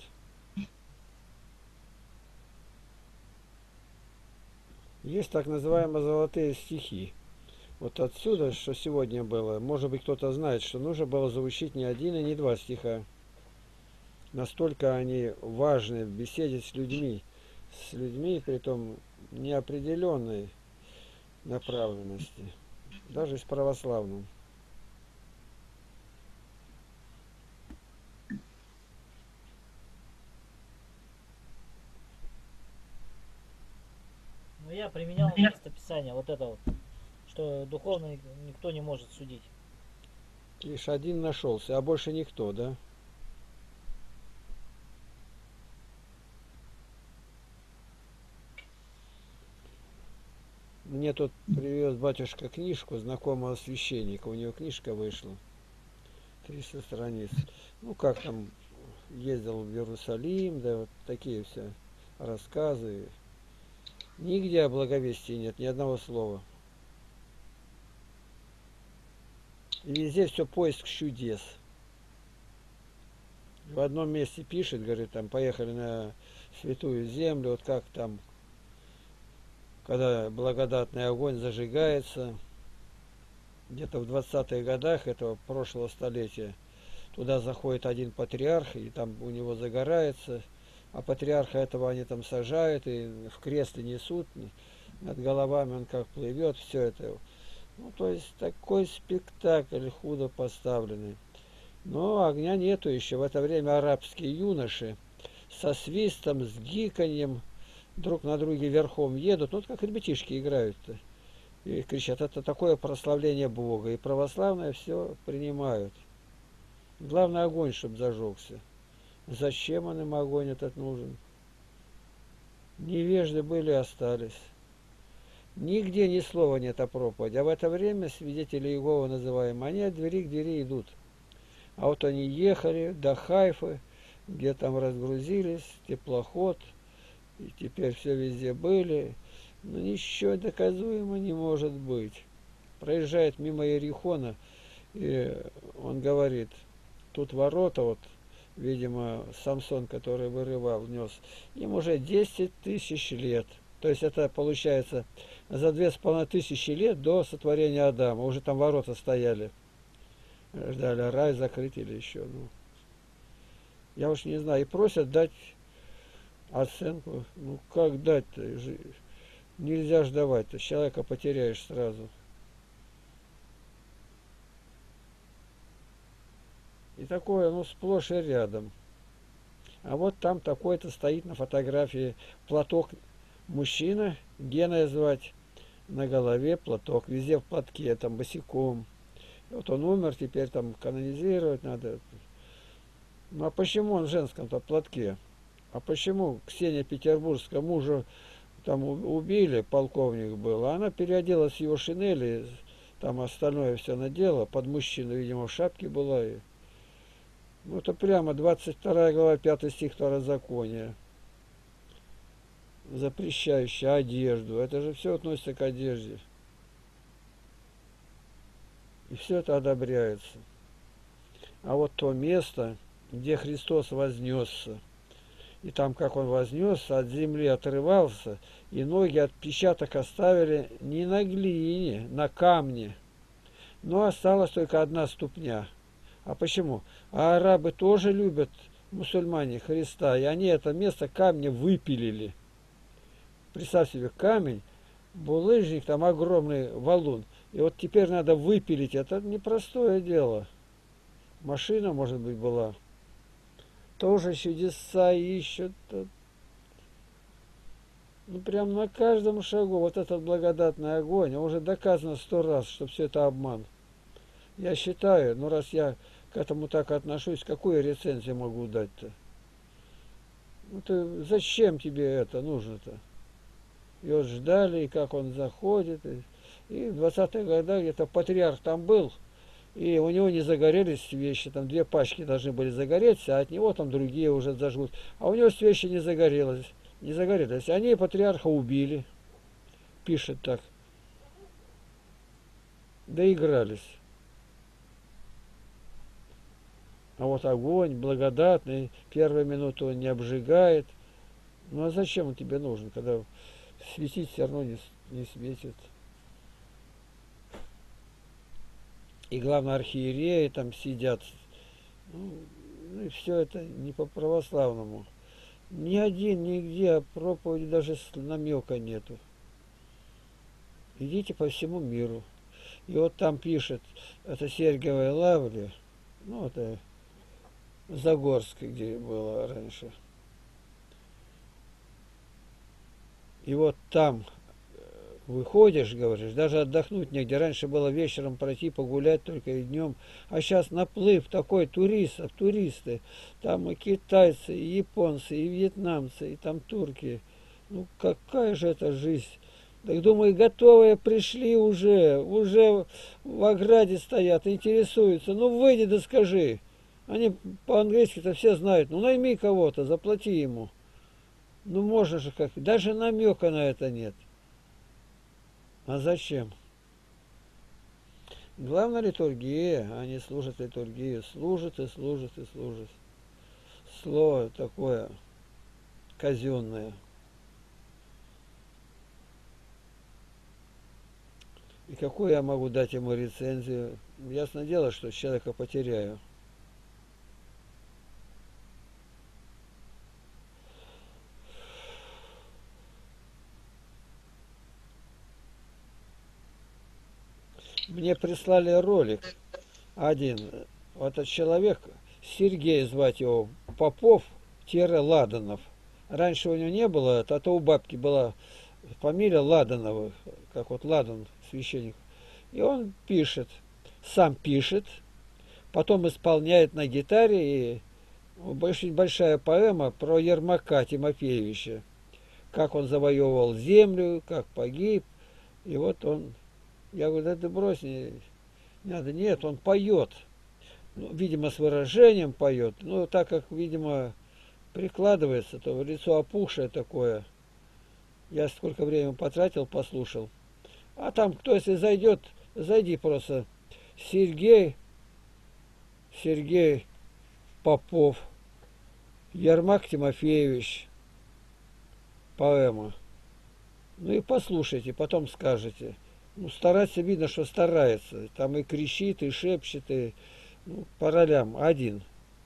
Есть так называемые золотые стихи. Вот отсюда, что сегодня было, может быть, кто-то знает, что нужно было заучить не один и не два стиха. Настолько они важны в беседе с людьми. С людьми, притом неопределенной направленности. Даже с православным. Но я применял место Писания, вот это вот, что духовно никто не может судить. Лишь один нашелся, а больше никто, да? Мне тут привез батюшка книжку знакомого священника. У него книжка вышла. триста страниц. Ну, как там ездил в Иерусалим, да, вот такие все рассказы. Нигде о благовестии нет, ни одного слова. И везде все поиск чудес. В одном месте пишет, говорит, там поехали на святую землю, вот как там, когда благодатный огонь зажигается, где-то в двадцатых годах этого прошлого столетия, туда заходит один патриарх, и там у него загорается, а патриарха этого они там сажают, и в кресле несут, над головами он как плывет, все это. Ну, то есть такой спектакль худо поставленный. Но огня нету еще. В это время арабские юноши со свистом, с гиканьем друг на друге верхом едут. Ну, вот как ребятишки играют-то. И кричат, это такое прославление Бога. И православные все принимают. Главное, огонь, чтобы зажегся. Зачем он им огонь этот нужен? Невежды были, остались. Нигде ни слова нет о проповеди. А в это время свидетели Иеговы называем, они от двери к двери идут. А вот они ехали до Хайфы, где там разгрузились, теплоход, и теперь все везде были. Но ничего доказуемо не может быть. Проезжает мимо Иерихона, и он говорит, тут ворота, вот, видимо, Самсон, который вырывал, нес, им уже десять тысяч лет. То есть это получается за две с половиной тысячи лет до сотворения Адама. Уже там ворота стояли. Ждали рай закрыть или еще. Ну, я уж не знаю. И просят дать оценку. Ну как дать-то? Нельзя ж давать-то. Человека потеряешь сразу. И такое, ну, сплошь и рядом. А вот там такой-то стоит на фотографии платок. Мужчина, Геной звать, на голове платок, везде в платке, там босиком. Вот он умер, теперь там канонизировать надо. Ну а почему он в женском-то платке? А почему Ксения Петербургская мужа там убили, полковник был, а она переоделась в его шинели, там остальное все надела, под мужчину, видимо, в шапке была. И... Ну это прямо двадцать вторая глава, пятый стих Второзакония. Запрещающая одежду. Это же все относится к одежде. И все это одобряется. А вот то место, где Христос вознесся, и там, как он вознесся, от земли отрывался, и ноги отпечаток оставили не на глине, на камне, но осталась только одна ступня. А почему? А арабы тоже любят, мусульмане, Христа, и они это место камня выпилили. Представь себе, камень, булыжник, там огромный валун, И вот теперь надо выпилить. Это непростое дело. Машина, может быть, была. Тоже чудеса ищут. Ну, прям на каждом шагу. Вот этот благодатный огонь. Уже доказано сто раз, что все это обман. Я считаю, ну раз я к этому так отношусь, какую рецензию могу дать-то? Ну ты зачем тебе это нужно-то? И вот ждали, и как он заходит. И, и в двадцатых годах где-то патриарх там был, и у него не загорелись свечи, там две пачки должны были загореться, а от него там другие уже зажгут. А у него свечи не загорелись, не загорелись. Они патриарха убили, пишет так. Доигрались. А вот огонь благодатный, первую минуту он не обжигает. Ну а зачем он тебе нужен, когда светить все равно не, не светит? И главное, архиереи там сидят. Ну, ну и все это не по православному. Ни один, нигде проповеди даже намека нету. Идите по всему миру. И вот там пишет, это Сергиевая Лаврия, ну это Загорск, где было раньше. И вот там выходишь, говоришь, даже отдохнуть негде. Раньше было вечером пройти, погулять только и днем. А сейчас наплыв такой туристов, туристы. Там и китайцы, и японцы, и вьетнамцы, и там турки. Ну какая же это жизнь? Так думаю, готовые пришли уже, уже в ограде стоят, интересуются. Ну выйди да скажи. Они по-английски-то все знают. Ну найми кого-то, заплати ему. Ну можно же как. Даже намека на это нет. А зачем? Главное литургия. Они служат литургию. Служат и служат и служат. Слово такое казенное. И какую я могу дать ему рецензию? Ясно дело, что человека потеряю. Мне прислали ролик один. Этот человек, Сергей звать его, Попов-Ладанов. Раньше у него не было, а то у бабки была фамилия Ладанова, как вот Ладан, священник. И он пишет, сам пишет, потом исполняет на гитаре. И очень большая поэма про Ермака Тимофеевича. Как он завоевывал землю, как погиб. И вот он... Я говорю, да ты брось, не, не надо. Нет, он поет. Ну, видимо, с выражением поет. Ну, так как, видимо, прикладывается, то лицо опухшее такое. Я сколько времени потратил, послушал. А там, кто если зайдет, зайди просто. Сергей, Сергей Попов, Ермак Тимофеевич, поэма. Ну и послушайте, потом скажете. Ну, стараться видно, что старается. Там и кричит, и шепчет, и ну, по ролям один.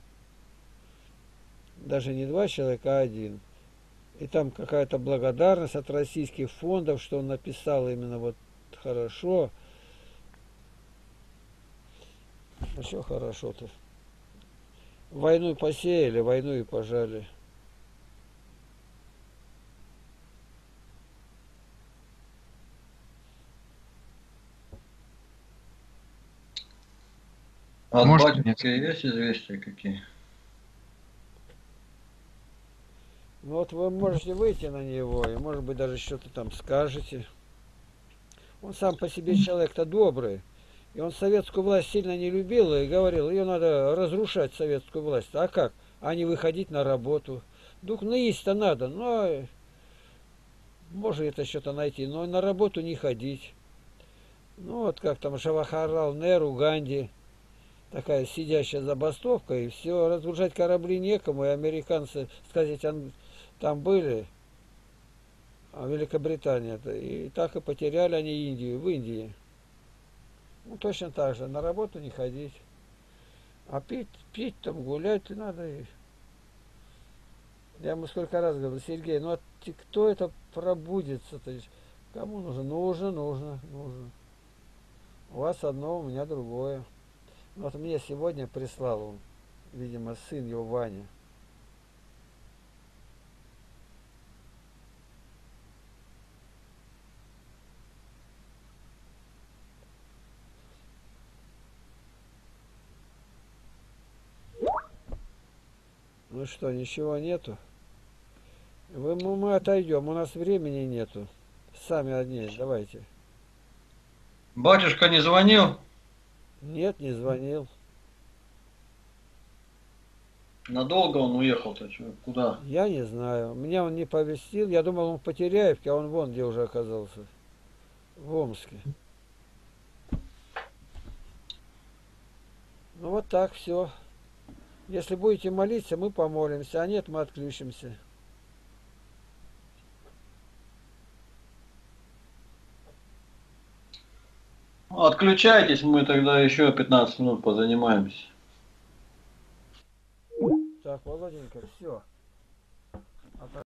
Даже не два человека, а один. И там какая-то благодарность от российских фондов, что он написал именно вот хорошо. Ну что хорошо-то? Войну и посеяли, войну и пожали. От Может, батюшки есть известия какие? Ну вот вы можете выйти на него, и может быть даже что-то там скажете. Он сам по себе человек-то добрый. И он советскую власть сильно не любил и говорил, ее надо разрушать, советскую власть. А как? А не выходить на работу. Дух наесть-то надо, но может это что-то найти, но на работу не ходить. Ну вот как там Джавахарлал Неру, Ганди. Такая сидящая забастовка, и все, разгружать корабли некому, и американцы, сказать, там были, а Великобритания, и так и потеряли они Индию, в Индии. Ну, точно так же, на работу не ходить. А пить, пить там, гулять надо. И... Я ему сколько раз говорил, Сергей, ну а кто это пробудется-то? Кому нужно? Нужно, нужно, нужно. У вас одно, у меня другое. Вот мне сегодня прислал он, видимо, сын его Ваня. Ну что, ничего нету? Вы, мы, мы отойдем, у нас времени нету. Сами одни, давайте. Батюшка не звонил? Нет, не звонил. Надолго он уехал-то? Чё, куда? Я не знаю. Меня он не повестил. Я думал, он в Потеряевке, а он вон где уже оказался. В Омске. Ну вот так все. Если будете молиться, мы помолимся, а нет, мы отключимся. Отключайтесь, мы тогда еще пятнадцать минут позанимаемся. Так, Володенька, все.